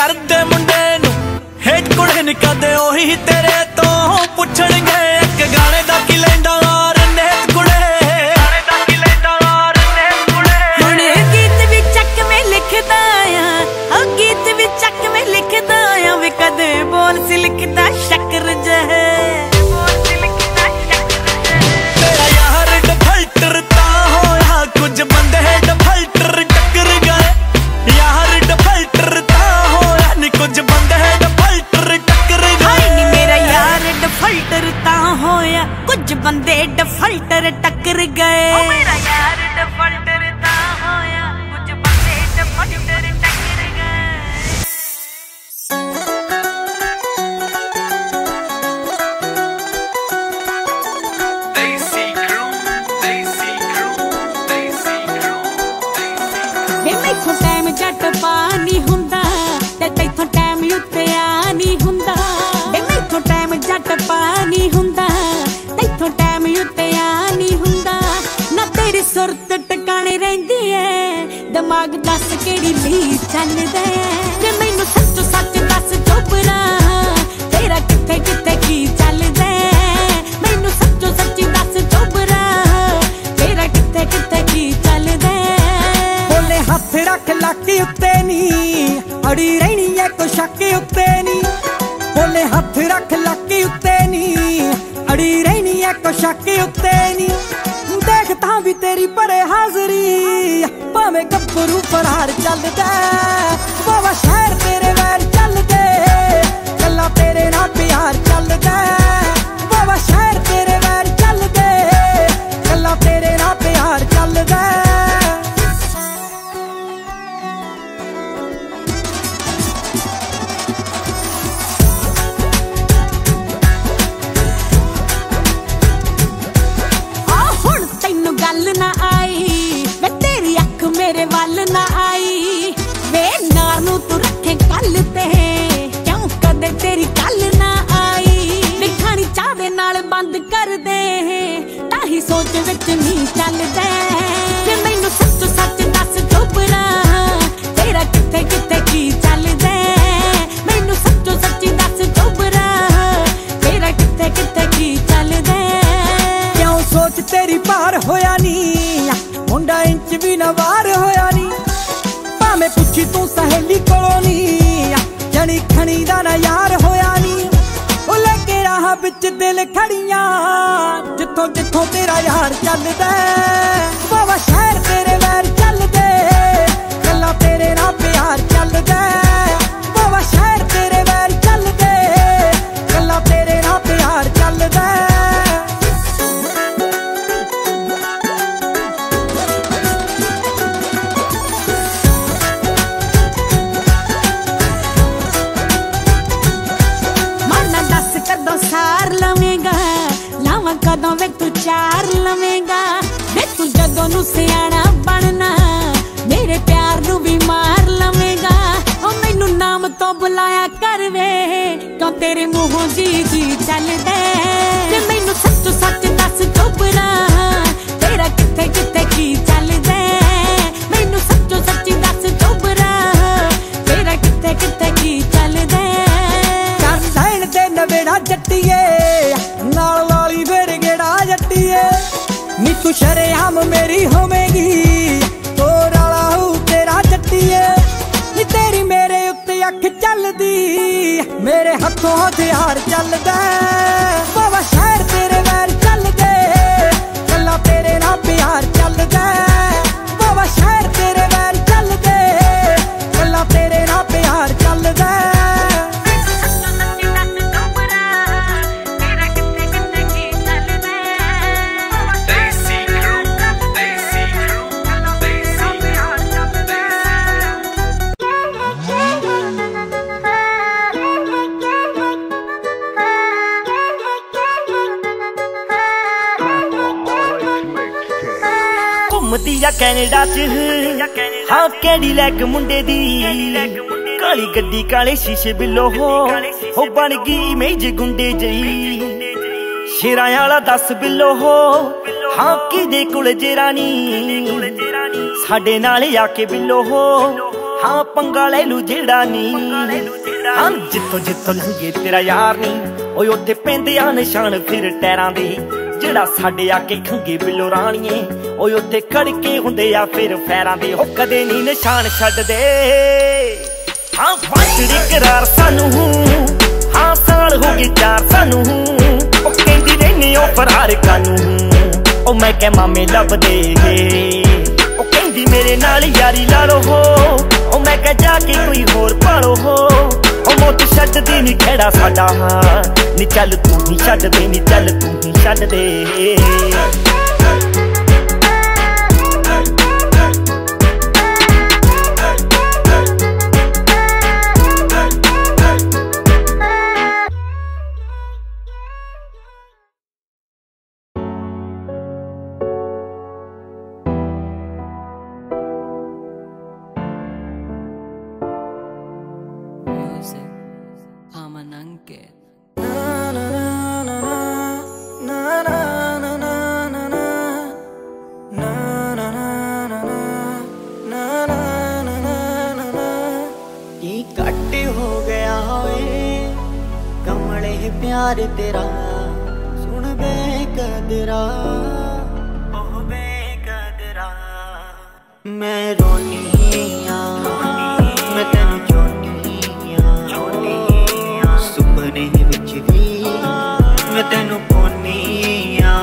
Speaker 4: करदे मुंडे नू हेट कुड़े नी कदे ओही तेरे तो पुछणगे एक गाने दा की लैंदा रन्ने कुड़े गाने दा की लैंदा रन्ने कुड़े
Speaker 1: हुण गीत भी चक में लिखदा आ ओ गीत भी चक में लिखदा आ वे कदे बोल सी लिखदा शक्कर जह बोल सी लिखदा शक्कर
Speaker 4: तेरा यार डफल्टर ता होया कुछ बंदे डफल्टर टक्कर गए यार डफल्टर ता होया नी कुछ बंदे डफल्टर टक्कर गए
Speaker 1: नी मेरा यार डफल्टर ता होया कुछ बंदे डफल्टर टक्कर गए ओ मेरा यार डफल्टर ता होया कुछ बंदे डफल्टर टक्कर गए
Speaker 3: Desi crew, Desi crew, Desi crew,
Speaker 1: वे मैथों टाइम जट पानी हुंदा ते तैथों टाइम उत्ते आनी हुंदा वे मैथों टाइम जट पानी हुंदा तैथों टाइम उत्ते आनी हुंदा ना तेरी सुरत टकाने रहिंदी ऐ दिमाग दस केड़ी ली चलदा ते मैनू सच सच दस चोबरा तेरा किथे किथे की चलदा मैनू सच सच दस चोबरा तेरा किथे किथे की चलदा
Speaker 6: बोले हथ रख लाके उत्ते नी अड़ी रहनी है को शक उत्ते नी बोले हथ रख लाके उत्ते नी अड़ी रहनी है को शक उत्ते नी देखता भी तेरी बड़े हाजरी भावे गब्बरू फरार चलदा बाबा शहर तेरे वैर चलदे गल्ला तेरे नाल प्यार चलदा बाबा शहर तेरे वैर चलदे गल्ला तेरे नाल प्यार चलदा
Speaker 1: गल ना आई वे तेरी अख मेरे वल ना आई वे नार नू तू रखे कल ते क्यों कदे तेरी कल ना आई वे खानी चाह दे नाल बंद कर दे ताही सोच विच नहीं चलदे ते मैनू सच सच दस चोबरा तेरा किथे किथे की चलदे मैनू सच सच दस चोबरा तेरा किथे किथे की चलदे
Speaker 6: क्यों सोच तेरी पार होया नी मुंडा इंच भी ना वार होया नी भावें पुछी तू सहेली कोलों नी जनी खनी दा ना यार होया नी ओ लेके राह बिच दिल खड़ियां जिथों जिथों तेरा यार चलदा बाबा शहर तेरे वैर चलदे गल्ला तेरे नाल प्यार चलदा बाबा शहर तेरे वैर चलदे गल्ला तेरे नाल प्यार चलदा
Speaker 1: सार लवेगा लावा कदों वे तू चार लवेगा वे तू जदों नू सियाना बनना मेरे प्यार नू भी मार लवेगा ओ मैनू नाम तो बुलाया कर वे क्यों तेरे मुंहों जी जी चलदे ते मैनू सच सच दस चोबरा तेरा किथे किथे की चलदे मैनू सच सच दस चोबरा तेरा किथे किथे की चलदे
Speaker 6: नवेड़ा जट्टीए नाल वाली फिर गेड़ा जट्टीए नी तू शरेआम मेरी होवेगी तोर वाला हो तेरा जट्टीए नी तेरी मेरे उत्ते अख चलदी मेरे हथों हथियार चलदा बाबा शहर तेरे वैर चलदे गल्ला तेरे नाल प्यार चलदा बाबा शहर तेरे वैर चलदे गल्ला तेरे नाल प्यार चलदा
Speaker 3: Desi crew, Desi crew, Desi
Speaker 4: घुमदी आ कैनेडा च हाँ कैडीलैक मुंडे दी काली गड्डी काले शीशे बिलो हो हो बन गई इमेज गुंडे जई शेरां वाला दस बिलो हो हाँ किदे कुल जेरानी साडे नाल आके बिलो हो हाँ पंगा ले लू जेड़ा नी हाँ जितों जितों लंघे तेरा यार नी ओए उत्थे पैंदे आ निशान फिर टैरां दे जेड़ा साडे आके खंगे बिल्लो राणीए ओए उत्थे खड़के हुंदे आ फिर फैरां दे हो कदे नी निशान छड्ड दे हाँ वाटड़ी करार सानू हाँ साल हो गए चार सानू ओ कहंदी रहनी ओ फरार कानू ओ मैं कह मामे लब दे ओ कहंदी मेरे नाल यारी ला लो हो ओ मैं कह जाके कोई होर पालो हो ओ मौत छड्ड दे नी खेड़ा साडा नी चल तू ही छड्ड दे नी चल तू ही छड्ड दे
Speaker 7: प्यार तेरा सुन बेकदरा ओह बेकदरा मैं रोनिया मैं तेनू जोनिया सुपने विच भी मैं तेनू पोनिया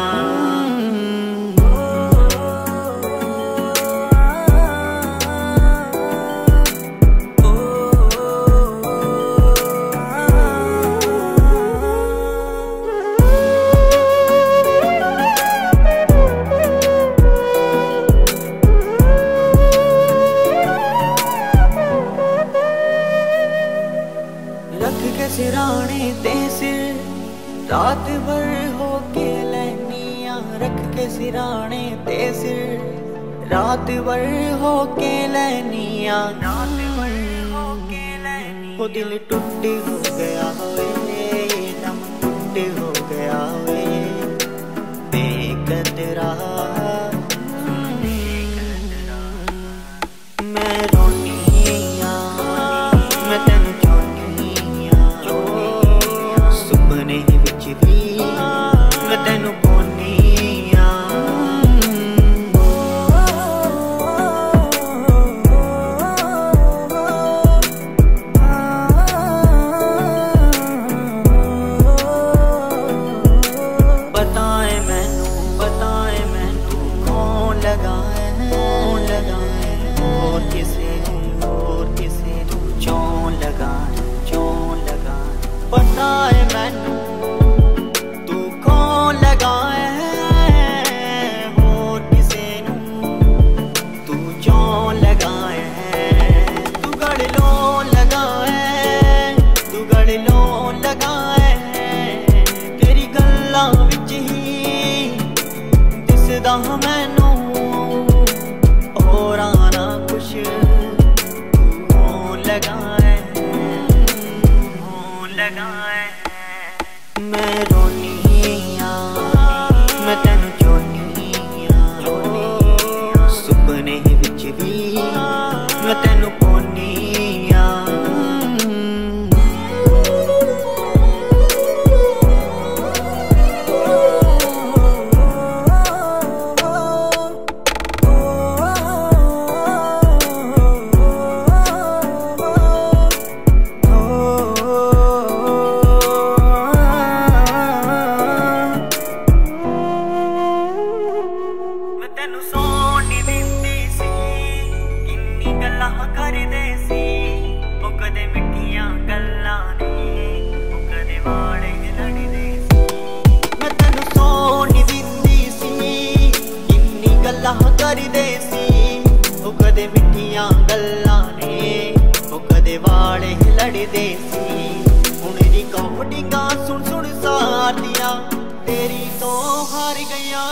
Speaker 7: सिराने ते सिर रात भर होके लैनिया रख के सिराने ते सिर रात भर होके लैनिया रात भर होके लैनिया वो दिल टूटे हो गया वे दम टूटे हो गया वे बेकदरा मैं रोनिया मैं तेनू मैं तेनू पोनिया बताए मैनू बताए मैनू कौन लगाए कौन लगाए और किसे और किसे तू चौन लगाए चौन लगाए बताए मैनू लगाए होर किसे नू तू चौं लगाए तू गड़ लो लगाए तू गड़ लो लगाए तेरी गल्लां विच ही दिसदा मैनू होर आना कुछ तू लगाए हो लगाए मैं रोनी मैं तेनू जोनिया सुपने विच भी मैं तेनू पोनिया करदे सी ओ कदे मिठियां गल्लां ने ओ कदे वाले लड़दे सी हुण रिकॉर्डिंगां सुन सुन सार दियां तेरी तो हार गईयां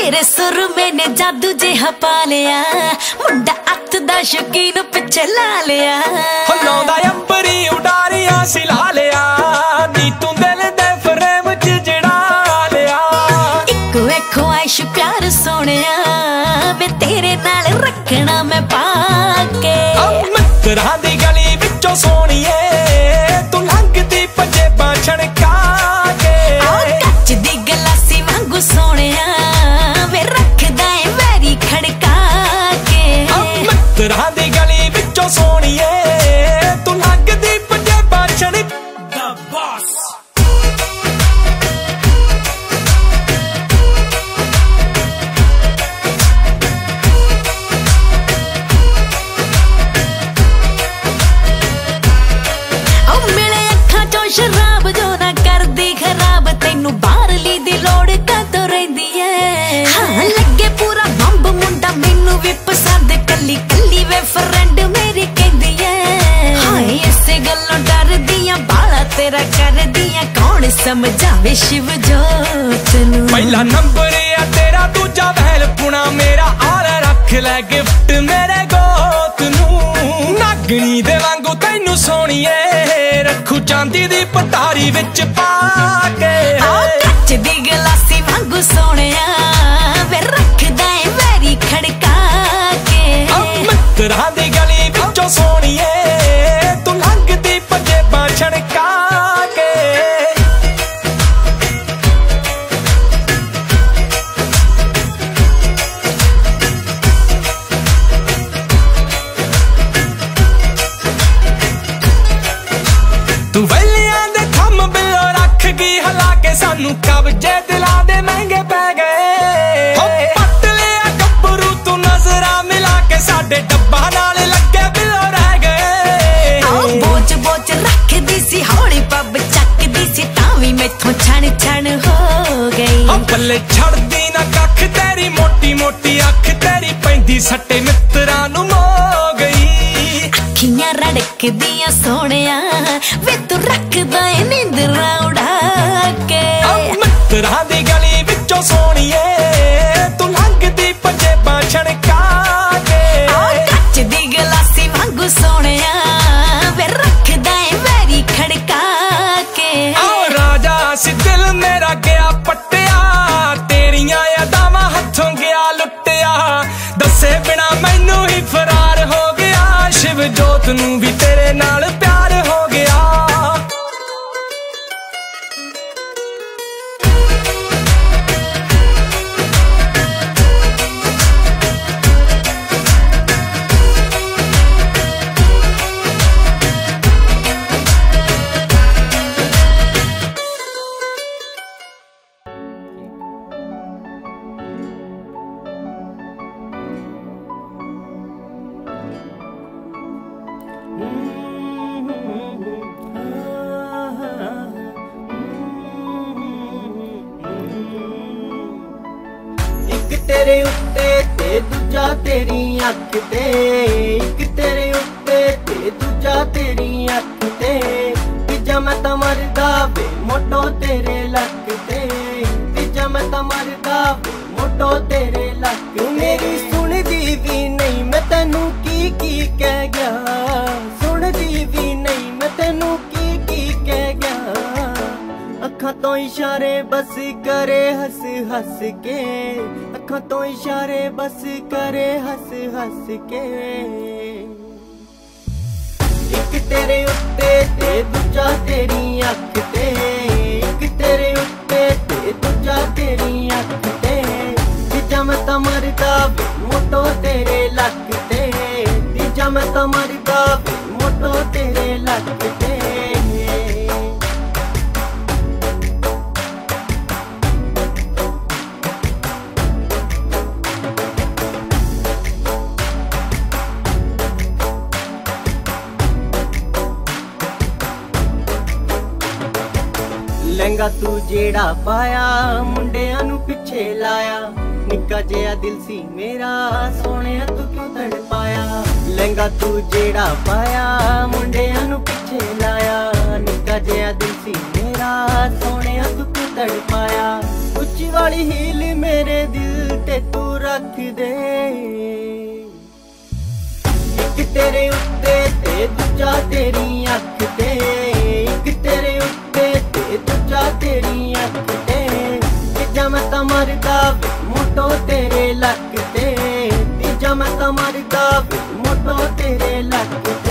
Speaker 1: तेरे सुर मैंने जादू जिहा पा लिया, मुंडा अत दा शौकीन पिछे ला लिया।
Speaker 3: लौंदा अंबरी उडारियां सिला लिया, नी तू दिल दे फ्रेम च जड़ा लिया।
Speaker 1: इक वे ख्वाहिश प्यार सोनिया, वे तेरे नाल रखना मैं पाके।
Speaker 3: मित्तरां दी गली विचों सोनिए, तू लंघदी पंजेबां छड़का के।
Speaker 1: कच दी गलासी वांगू सोनिया, वे रखदा है वैरी खड़का के।
Speaker 3: मित्तरां दी गली विचों सोनिए, तू लंघदी पंजेबां छड़का बस।
Speaker 1: शराब जो ना कर दी खराब, तेनू बाहरली दी लोड़ कदों रहिंदी है। हाँ लगे पूरा बंब मुंडा, मैनू भी पसंद कली कली वे फ्रेंड मेरी कहंदी है। हाँ इसे गल्लों डर दियां बाला तेरा कर दियां, कौन समझावे शिव जोत नू।
Speaker 3: पहला नंबर है तेरा, दूजा वैल पुना मेरा, आर रख ले गिफ्ट मेरे गोत नू। नागनी दे वांगू तैनू सोनिए, रखू चांदी दी पटारी विच पाके।
Speaker 1: कच दी गलासी वांगू सोनिया, वे रखदा है वैरी खड़का के।
Speaker 3: मित्तरां दी गली विचों सोनिए, तू लंघदी पंजेबां छड़का के। तू वैलियां दे थम बिलो रख गई हला के, सानू कब्जे दिला दे महंगे पै गए। पट लिया गब्बरू तू नजरा मिला के, साडे डब्बा नाल लगे बिलो रह गए।
Speaker 1: बोझ बोझ रख दी सी हौली पब चक दी सी, तावी मैथों छण छण हो गई।
Speaker 3: पल्ले छड़दी ना कख तेरी मोटी मोटी अख, तेरी पैंदी सट्टे मित्तरां नू मो गई।
Speaker 1: अखियां रड़क दियां सोनिया, वे तू रखदा है नींदरां उड़ा के।
Speaker 3: मित्तरां दी गली विचों सोनिए, तू लंघदी पंजेबां छड़का के।
Speaker 1: कच दी गलासी वांगू सोनिया, वे रखदा है वैरी खड़का के।
Speaker 3: आओ राजा सी दिल मेरा गया पट्टिया, तेरियां यादावां हथों गया लुटिया। दसे बिना मैनू ही फरार हो गया, शिव जोत नू भी तेरे नाल प्यार हो गया।
Speaker 7: तेरे उत्ते ते दूजा तेरी अख ते, एक तेरे उत्ते ते दूजा तेरी अख ते। तीजा मैं तां मरदा वे मोटो तेरे लक ते, तीजा मैं तां मरदा वे मोटो तेरे लक। मेरी सुनदी भी नहीं मैं तैनू की की कह गया, सुनदी भी नहीं मैं तैनू की की कह गया। अखां तो इशारे बस करे हंस हंस के, अखां तो इशारे बस करे हंस हंस के। एक तेरे उत्ते ते दूजा तेरी अख ते, एक तेरे उत्ते ते दूजा तेरी अख ते। तीजा मैं तां मरदा वे मोटो तेरे लक ते, तीजा मैं तां मरदा वे मोटो तेरे लक ते। लहंगा तू जेड़ा पाया, मुंडियां नू पिछे लाया। निक्का जिहा दिल सी मेरा, सोहणिया तू क्यों तड़ पाया। लहंगा तू जेड़ा पाया, मुंडियां नू पिछे लाया। निक्का जिहा दिल सी मेरा, सोहणिया तू क्यों तड़ पाया। उच्ची वाली हील मेरे दिल ते तू रख दे। एक तेरे उत्ते ते दूजा तेरी अख ते, एक तेरे उत्ते ते दूजा तेरी अख ते। तीजा मैं तां मरदा मोटो तेरे लक ते, तीजा मैं तां मरदा मोटो तेरे लक ते।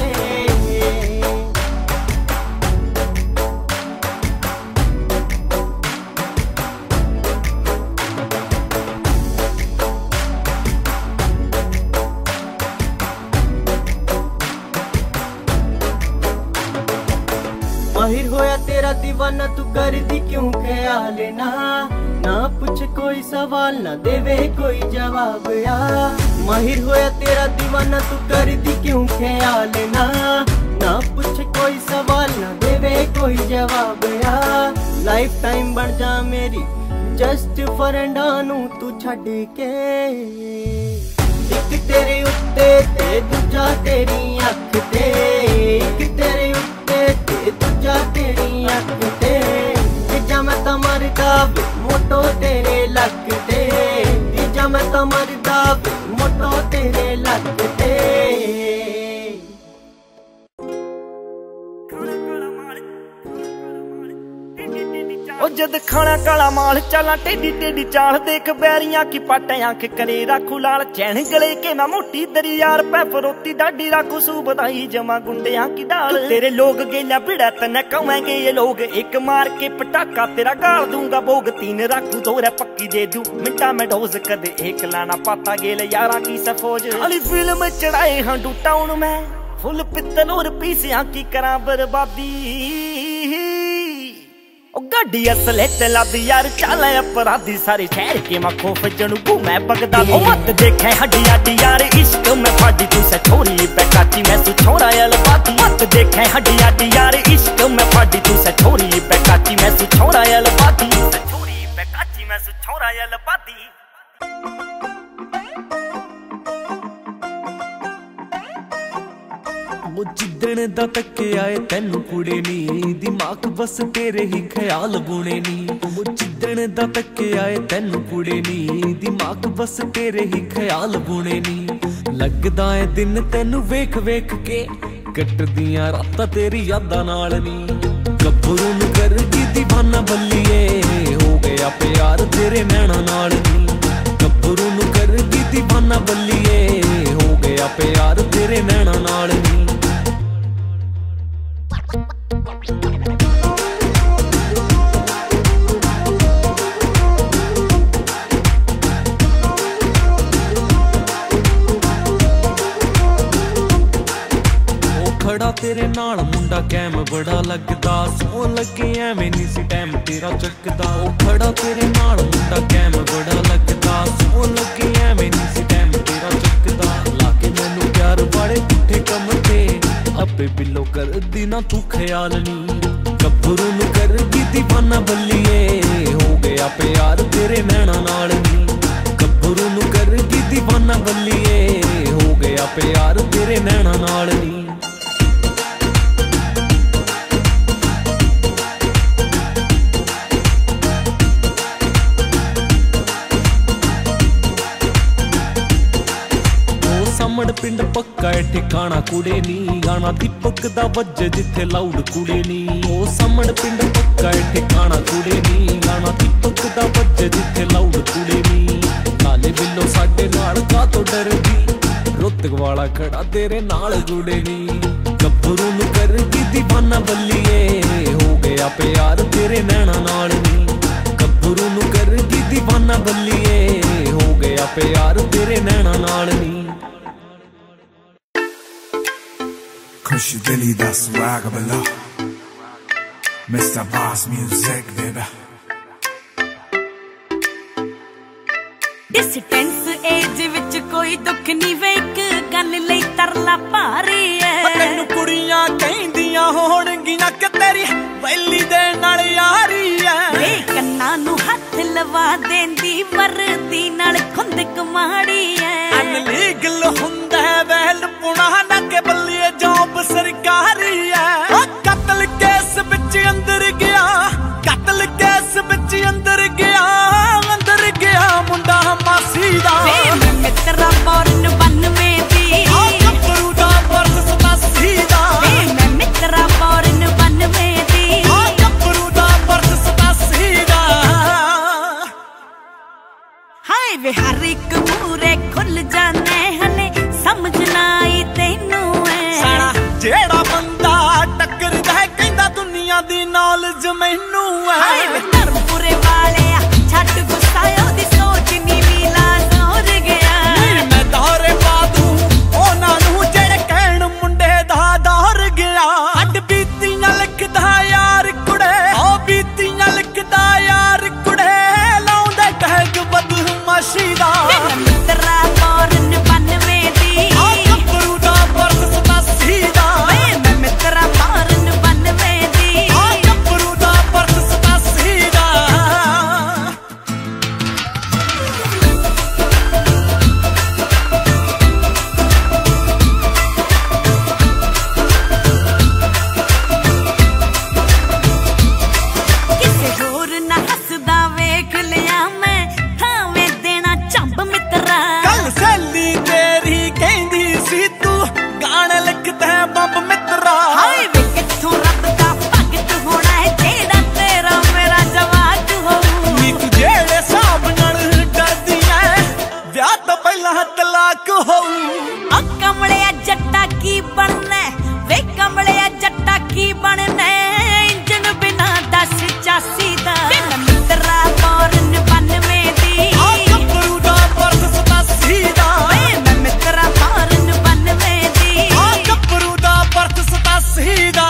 Speaker 7: माहिर होया तेरा दीवाना तू कर दी क्यों ख्याल ना, ना पूछ कोई सवाल ना देवे कोई जवाब या। माहिर होया तेरा दीवाना तू कर दी क्यों ख्याल ना, ना पूछ कोई सवाल ना देवे कोई जवाब या। लाइफ टाइम बन जा मेरी जस्ट फरेंडा नू तू छड़ के। एक तेरे उत्ते ते दूजा तेरी अख ते, एक तेरे उत्ते ते दूजा तेरी अख ते। तीजा मैं तां मरदा मोटो तेरे लक ते, तीजा मैं तां मरदा मोटो तेरे लक ते।
Speaker 6: ओ जद खाना काला माल चाला टेढ़ी टेढ़ी चाल देख बैरियां की पाटे आंख करे राखू लाल। चैन गले के मैं मोटी दरियार पै फरोती डाडी राखू सू बधाई जमा गुंडियां की डाल। तेरे लोग गेला बिड़ा तने कहेंगे ये लोग, एक मार के पटाखा तेरा गाल दूंगा भोग। तीन राखू दो रे पक्की दे दू मिंटा में डोज कदे एक लाना पाता गेल यारा की सफोज। अली फिल्म चढ़ाए हांडू टाउन में फुल पित्तल और पीसियां की करा बर्बादी। ओ गाड़ी असले ते लादी यार चाले अपराधी सारे शहर के मैं खोफ जनू घूमे बगदा। ओ मत देखे हड्डी हड्डी यार इश्क में फाड़ी तू से छोरी बेकाची मैं सु छोरा अलबाती। मत देखे हड्डी हड्डी यार इश्क में फाड़ी तू से छोरी बेकाची मैं सु छोरा अलबाती। छोरी बेकाची मैं सु छोरा अलबाती। जिदण दा तके आए तेनू कुड़े नी, दिमाग बस तेरे ही ख्याल बुने नी। जिदण दा तके आए तेनू कुड़े नी, दिमाग बस तेरे ही ख्याल बुने नी। लगदा है दिन तेनू वेख वेख के कटदियां रातां तेरी यादां नाल नी। गब्बरू नू करगी दीवाना बल्लिए हो गया प्यार तेरे नैना नाल नी। गब्बरू नू करगी दीवाना बल्लिए हो गया प्यार तेरे नैना नाल नी। खड़ा तेरे नाल मुंडा कैम बड़ा लगदा, सो लगे एवें नी सी टैम तेरा चकदा। ओ खड़ा तेरे नाल मुंडा कैम बड़ा लगदा, सो लगे एवें नी सी टैम तेरा चकदा। लाके मैनू प्यार वाले पुठे कम ते अपे बिलो कर दी ना तू ख्याल नी। गब्बरू नू करगी दीवाना बल्लिए हो गया प्यार तेरे नैना नाल नी। गब्बरू नू करगी दीवाना बल्लिए हो गया प्यार तेरे नैना नाल नी। सामड़ पिंड पक्का है ठिकाना कुड़े नी, गाना दीपक दा वज्जे जिथे लाउड कुड़े नी। ओ सामड़ पिंड पक्का है ठिकाना कुड़े नी, गाना दीपक दा वज्जे जिथे लाउड कुड़े नी। काले बिल्लो साडे नाल का तो डरदी, रोहतक वाला खड़ा तेरे नाल जुड़े नी। गब्बरू नू करगी दीवाना बल्लिए हो गया प्यार तेरे नैना नाल नी। गब्बरू नू करगी दीवाना बल्लिए हो गया प्यार तेरे नैना नाल नी।
Speaker 5: खुश दिली दा swag below mister Boss Music baby।
Speaker 1: Distance एज विच कोई दुख नहीं वे, एक गल लई तरला भारी है।
Speaker 6: तैनू कुड़ियां कहंदियां होणगियां कि तेरी वैली दे नाल यारी है।
Speaker 1: वे कन्ना नू हथ लवा देंदी वर्दी नाल खुंदक माड़ी है।
Speaker 6: अनलीगल हुंदा है वैल पुणा ना के बल्लिए जॉब सरकारी है। कत्ल केस विच अंदर गया, कत्ल केस विच अंदर गया, अंदर गया मुंडा मासी
Speaker 1: वे हर एक मूरे खुल जाने हले समझ ना आई तेनू
Speaker 4: साला जेड़ा बंदा टकरदा है कहंदा दुनिया दी नॉलेज मैनू है
Speaker 1: वे धर्मपुरे वाले छट गुस्सा ओदी सोच नी लीला जोर गया
Speaker 4: मैं दौरे पा दूं ओना नू जेड़े कहण मुंडे दा दौर गया हड बीतियां लिखदा यार कुड़े ओ बीतियां लिखदा यार कुड़े लाउंदा टैग बदमाशी दा
Speaker 1: मित्रा पौरन बनवे दी
Speaker 4: आ गब्बरू दा परस सतासी दा
Speaker 1: मैं मित्रा पौरन बनवे दी
Speaker 4: आ गब्बरू दा परस सतासी दा
Speaker 1: किसे होर ना हसदा वेख लिया मैं थावे देना चंब मित्रा
Speaker 4: कल सैली तेरी कहंदी सी तू गाने लिखदा है बंब मित्रा
Speaker 1: हाय वे किथों रब दा भगत होना है जेड़ा तेरा मेरा जवाब हो
Speaker 4: नी तू जेड़े साहब नाल डरदी ऐ विआह तो पहला तलाक होऊ
Speaker 1: ओ कमलिया जट्टा की बनना वे कमलिया जट्टा की बनना इंजन बिना दस चासी दा मित्रा पौरन बनवे दी
Speaker 4: आ गब्बरू दा परस सतासी दा
Speaker 1: मैं मित्रा पौरन बनवे दी
Speaker 4: आ गब्बरू दा परस सतासी दा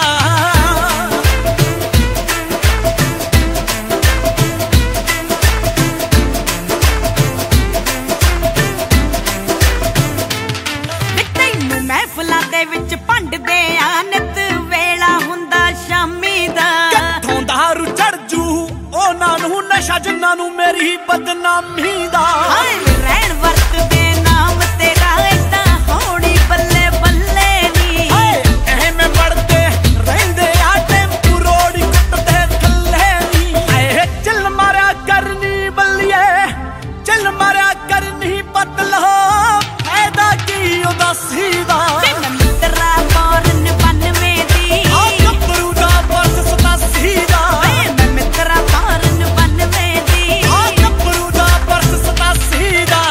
Speaker 1: ਤੈਨੂੰ ਮਹਿਫਲਾਂ ਦੇ ਵਿੱਚ ਭੰਡਦੇ ਆ ਨਿਤ ਵੇਲਾ ਹੁੰਦਾ ਸ਼ਾਮੀ ਦਾ
Speaker 4: ਕਿੱਥੋਂ ਦਾਰੂ ਚੜ ਜੂ ਉਹਨਾਂ ਨੂੰ ਨਸ਼ਾ ਜਿੰਨਾਂ ਨੂੰ ਮੇਰੀ ਬਦਨਾਮੀ ਦਾ
Speaker 1: ਹਾਏ ਰਹਿਣ ਵਰਤਦੇ ਨਾਮ ਤੇਰਾ ਏਦਾਂ ਹੋਣੀ ਬੱਲੇ ਬੱਲੇ ਨੀ
Speaker 4: ਹਾਏ ਐਵੇਂ ਵੜਦੇ ਰਹਿੰਦੇ ਆ ਟੈਂਪੂ ਰੋਡ ਕੁੱਟਦੇ ਥੱਲੇ ਨੀ ਐ ਚੱਲ ਮਾਰਿਆ ਕਰਨੀ ਬੱਲੀਏ ਚੱਲ ਮਾਰਿਆ ਕਰਨੀ ਪਤਲਾ ਫਾਇਦਾ ਕੀ ਉਦਾਸੀ ਦਾ
Speaker 1: ਮੈਂ ਮਿੱਤਰਾ ਪੌਰਨ ਬਣਵੇ ਦੀ
Speaker 4: ਆ ਗੱਭਰੂ ਦਾ ਪਰਸ ਸਤਾਸੀ ਦਾ
Speaker 1: ਮੈਂ ਮਿੱਤਰਾ ਪੌਰਨ ਬਣਵੇ ਦੀ
Speaker 4: ਆ ਗੱਭਰੂ ਦਾ ਪਰਸ ਸਤਾਸੀ ਦਾ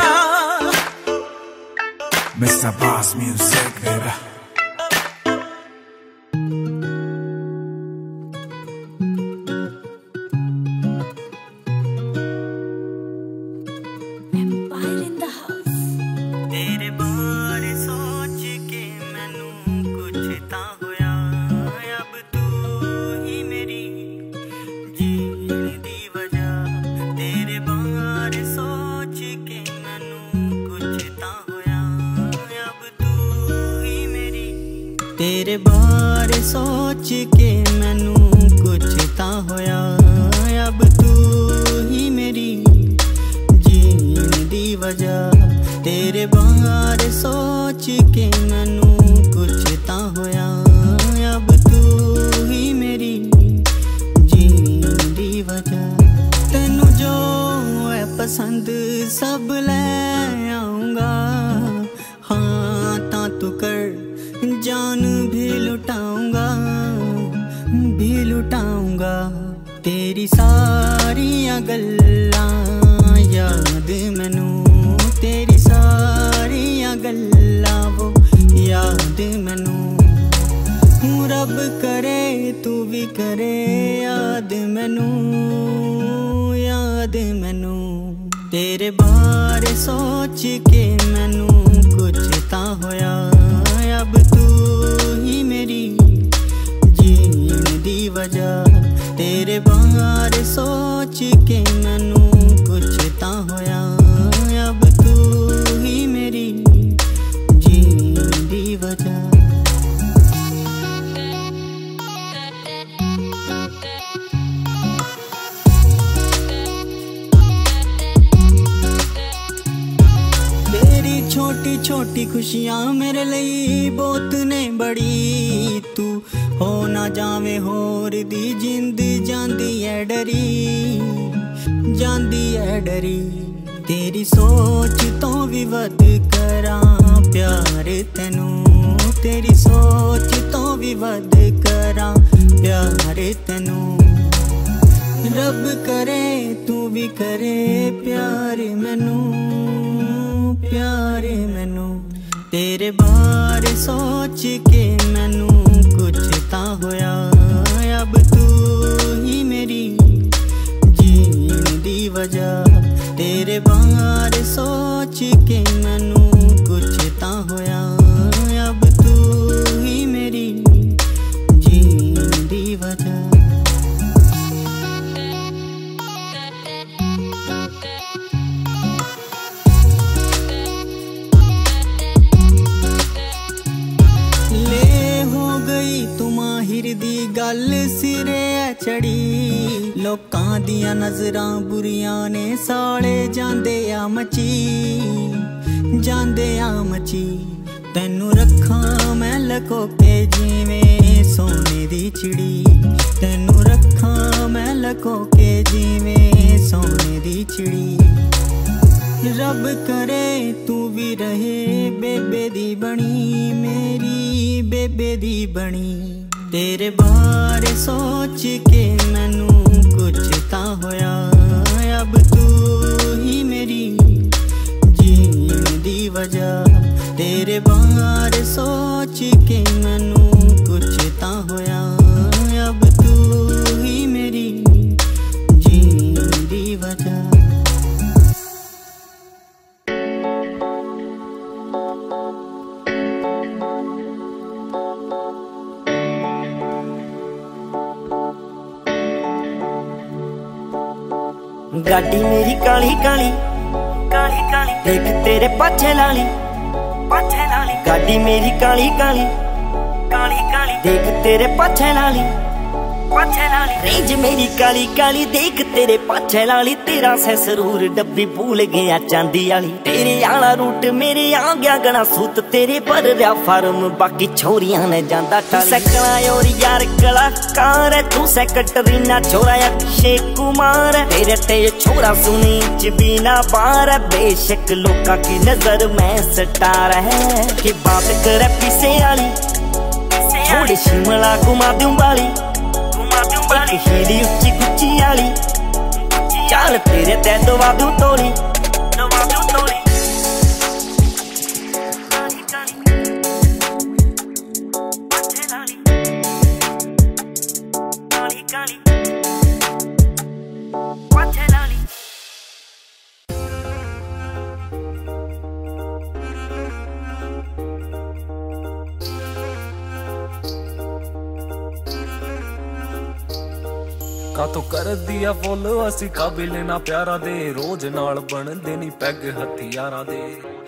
Speaker 5: Mister Boss Music, baby.
Speaker 1: Empire in the house
Speaker 7: तेरे बारे सोच के मैनू कुछ तां होया अब तू ही मेरी जीण दी वजह तेरे बारे सोच के मैनू कुछ तां होया अब तू ही मेरी तेरे बारे सोच के मैनू कुछ तां होया अब तू ही मेरी जीण दी वजह तेरे बारे सोच के मैनू कुछ तां होया अब तू ही मेरी जीण दी वजह तेनू जो है पसंद सब ले आऊंगा हाँ तां तू कर जान भी लुटाऊंगा भी लुटाऊंगा तेरी सारियां गल्लां याद मैनू तेरी सारियां गल्लां वो याद मैनू रब करे तू भी करे याद मैनू याद मैनू तेरे बारे सोच के मैनू कुछ तां होया अब तू ही मेरी जीण दी वजह तेरे बारे सोच के मैनू कुछ तां होया अब तू ही मेरी जीण दी वजह तेरी छोटी छोटी खुशियां मेरे लिए बहुत ने बड़ी तू हो ना जावे होर दी जिंद जांदी है डरी जांदी है डरी तेरी सोच तो भी वध करा प्यार तेनू तेरी सोच तो भी वध करा प्यार तेनू रब करे तू भी करे प्यार मैनू, प्यार मैनू। तेरे बारे सोच के मैनू कुछ ता होया, अब तू ही मेरी जीन दी वजह। तेरे बारे सोच के मैनू कुछ ता होया, अब तू ही मेरी जीन दी वजह। दी गल सिरे चढ़ी, लोकां दियां नजरां बुरियां ने साले जांदे आ मची, जांदे आ मची। तैनू रखां मैं लको के जिवें सोने दी चिड़ी, तैनू रखां मैं लको के जिवें सोने दी चिड़ी। रब करे तू भी रहे बेबे दी बनी, मेरी बेबे दी बनी। तेरे बारे सोच के मैनू कुछ ता होया, अब तू ही मेरी जीन दी वजह। तेरे बारे सोच के मैनू कुछ ता होया, अब तू ही मेरी जीन दी वजह।
Speaker 8: गाड़ी मेरी काली काली काली काली, देख तेरे पाछे लाली पाछे लाली। गाड़ी मेरी काली काली काली काली, देख तेरे पाछे लाली पाछे लाली। रेंज मेरी काली काली, देख तेरे पाछे लाली। तेरा सरूर डब्बी भूल गया चांदी वाली। तेरे आला रूट मेरे आ गया गना सूत, तेरे पर रहा फार्म बाकी छोरियां ने जांदा टाली। सकला और यार कलाकार है तू, सेक्रेटरीना छोरा अक्षय कुमार। तेरे ते छोरा सुनी च भी ना बार, बेशक लोका की नजर में स्टार है। कि बात करे पीसे वाली, छोड़ शिमला घुमा दूं वाली, हीरी उच्ची कुच्ची आली। चाल तेरे ते दवा दूं तोली, दवा दूं तोली। काली काली पाछे लाली, काली काली पाछे लाली।
Speaker 3: कातों कर दिया फॉलो असी काबिल ना प्यारा दे, रोज नाल बनदे नी पैग हथियारा दे।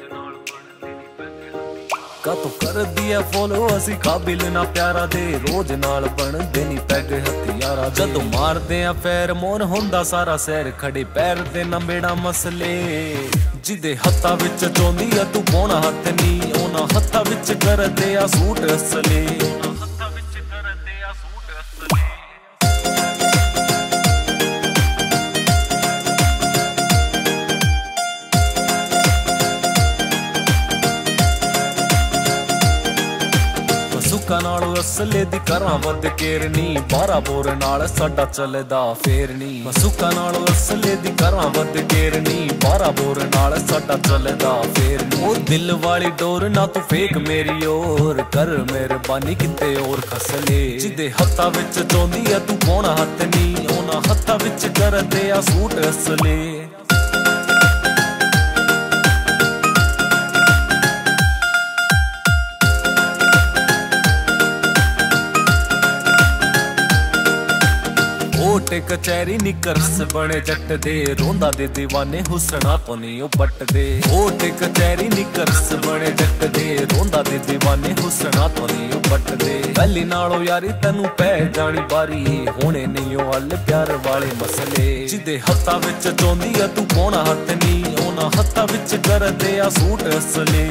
Speaker 3: कातों कर दिया फॉलो असी काबिल ना प्यारा दे, रोज नाल बनदे नी पैग हथियारा। जदों मारदे आ पैर मोर हुंदा सारा शहर, खड़े पैर दे ना बेड़ा मसले। जिदे हत्था विच चोंदी आ तू पौना हत्थ नी, ओना हत्था विच कर दे आ सूट असले। नाल असले दी करां वध केरनी, बारा बोर नाल साडा चलदा फेरनी। मसूका नाल असले दी करां वध केरनी, बारा बोर नाल साडा चलदा फेरनी। ओ दिल वाली डोर ना तू फेक मेरी ओर, कर मेहरबानी किते और खसले। जिदे हत्था विच चोंदी आ तू पौना हत्थ नी, ओना हत्था विच कर दे आ सूट असले। कोटे कचहरी निकरस बने जट दे, रोंदा दे दीवाने हुसना तो नहीं ओ पट दे। कोटे कचहरी निकरस बने जट दे, रोंदा दे दीवाने हुसना तो नहीं ओ पट दे। गली नालों यारी तैनू पै जानी बारी, होने नहीं ओ हल प्यार वाले मसले। जिदे हत्था विच चोंदी आ तू पौना हत्थ नी, ओना हत्था विच कर दे आ सूट असले।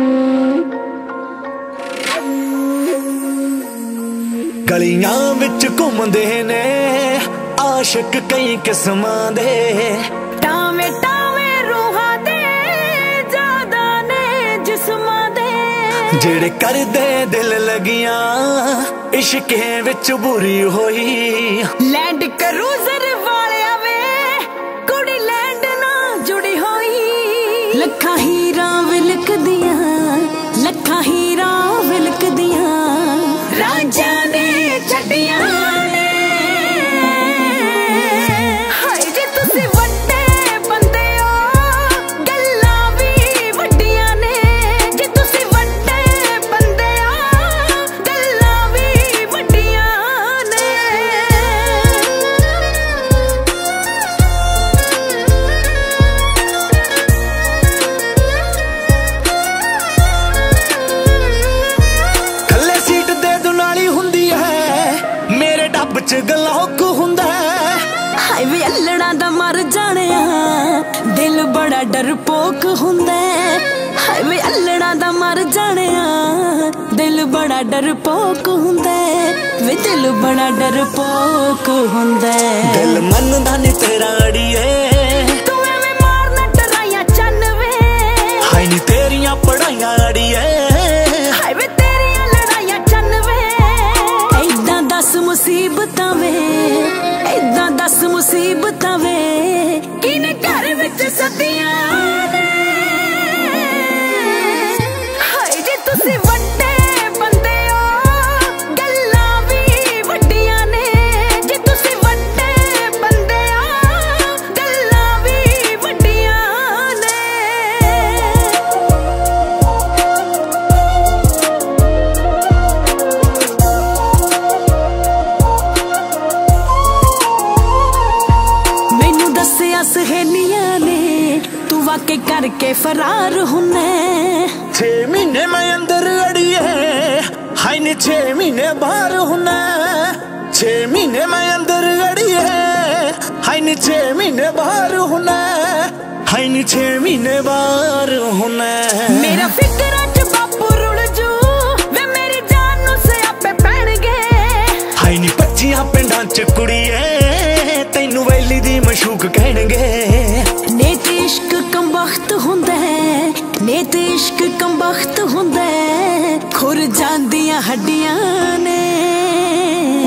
Speaker 4: गलियां विच घूमदे ने आशिक कई किस्मां दे
Speaker 1: टावे टावे रूहां दे ज्यादा ने जिस्मां दे
Speaker 4: जेड़े करदे दिल लगियां इश्के विच बुरी होई
Speaker 1: लैंड क्रूजर वाले वे कुड़ी लैंड ना जुड़ी होई लखा हीरा विलक दियां लखा हीरा विलक दियां राजा ने छड्डियां ने हाय जे तुसी वड्डे बंदे हो गल्लां भी वड्डियां ने जे तुसी वड्डे बंदे हो गल्लां भी वड्डियां ने
Speaker 4: थल्ले सीट दे दुनाली हुंदी है मेरे डब च गलौक हुंदा है
Speaker 1: हाय वे अल्लड़ा दा मर जाणिया दिल बड़ा डरपोक हुंदा है हाय वे अल्लड़ा दा मर जाणिया दिल बड़ा डरपोक हुंदा है वे दिल बड़ा डरपोक हुंदा है
Speaker 4: दिल मनदा नी तेरा अड़िए
Speaker 1: तू एवें मारना डराइया चन्न वे
Speaker 4: हाय नी तेरियां पढ़ाइयां अड़िए
Speaker 1: हाय वे तेरियां लड़ाइयां चन्न वे ऐदां दस मुसीबतां वे ऐदां दस मुसीबतां वे किने घर विच सदियां ने हाय जे तुसी वड्डे बंदे हो गल्लां भी वड्डियां ने जे तुसी वड्डे बंदे हो गल्लां भी वड्डियां ने मैनू दस्सिया सहेलियां ने तू वाकई करके फरार हुन्ने
Speaker 4: छे महीने मैं अंदर अड़िए हाय नी छे महीने बाहर हुना छे महीने मैं अंदर अड़िए हाय नी छे महीने बाहर हुना हाय नी छे महीने बाहर हुना
Speaker 1: मेरा फिक्र च बापू रुड़ जू वे मेरी जान नू सियापे पैणगे
Speaker 4: हाय नी पच्चियां पिंडां च कुड़िए तैनू वैली दी मशूक कहणगे
Speaker 1: ने ते इश्क कमबख्त हुंदा है ने ते इश्क कमबख्त हुंदा है खुर जांदियां हड्डियां ने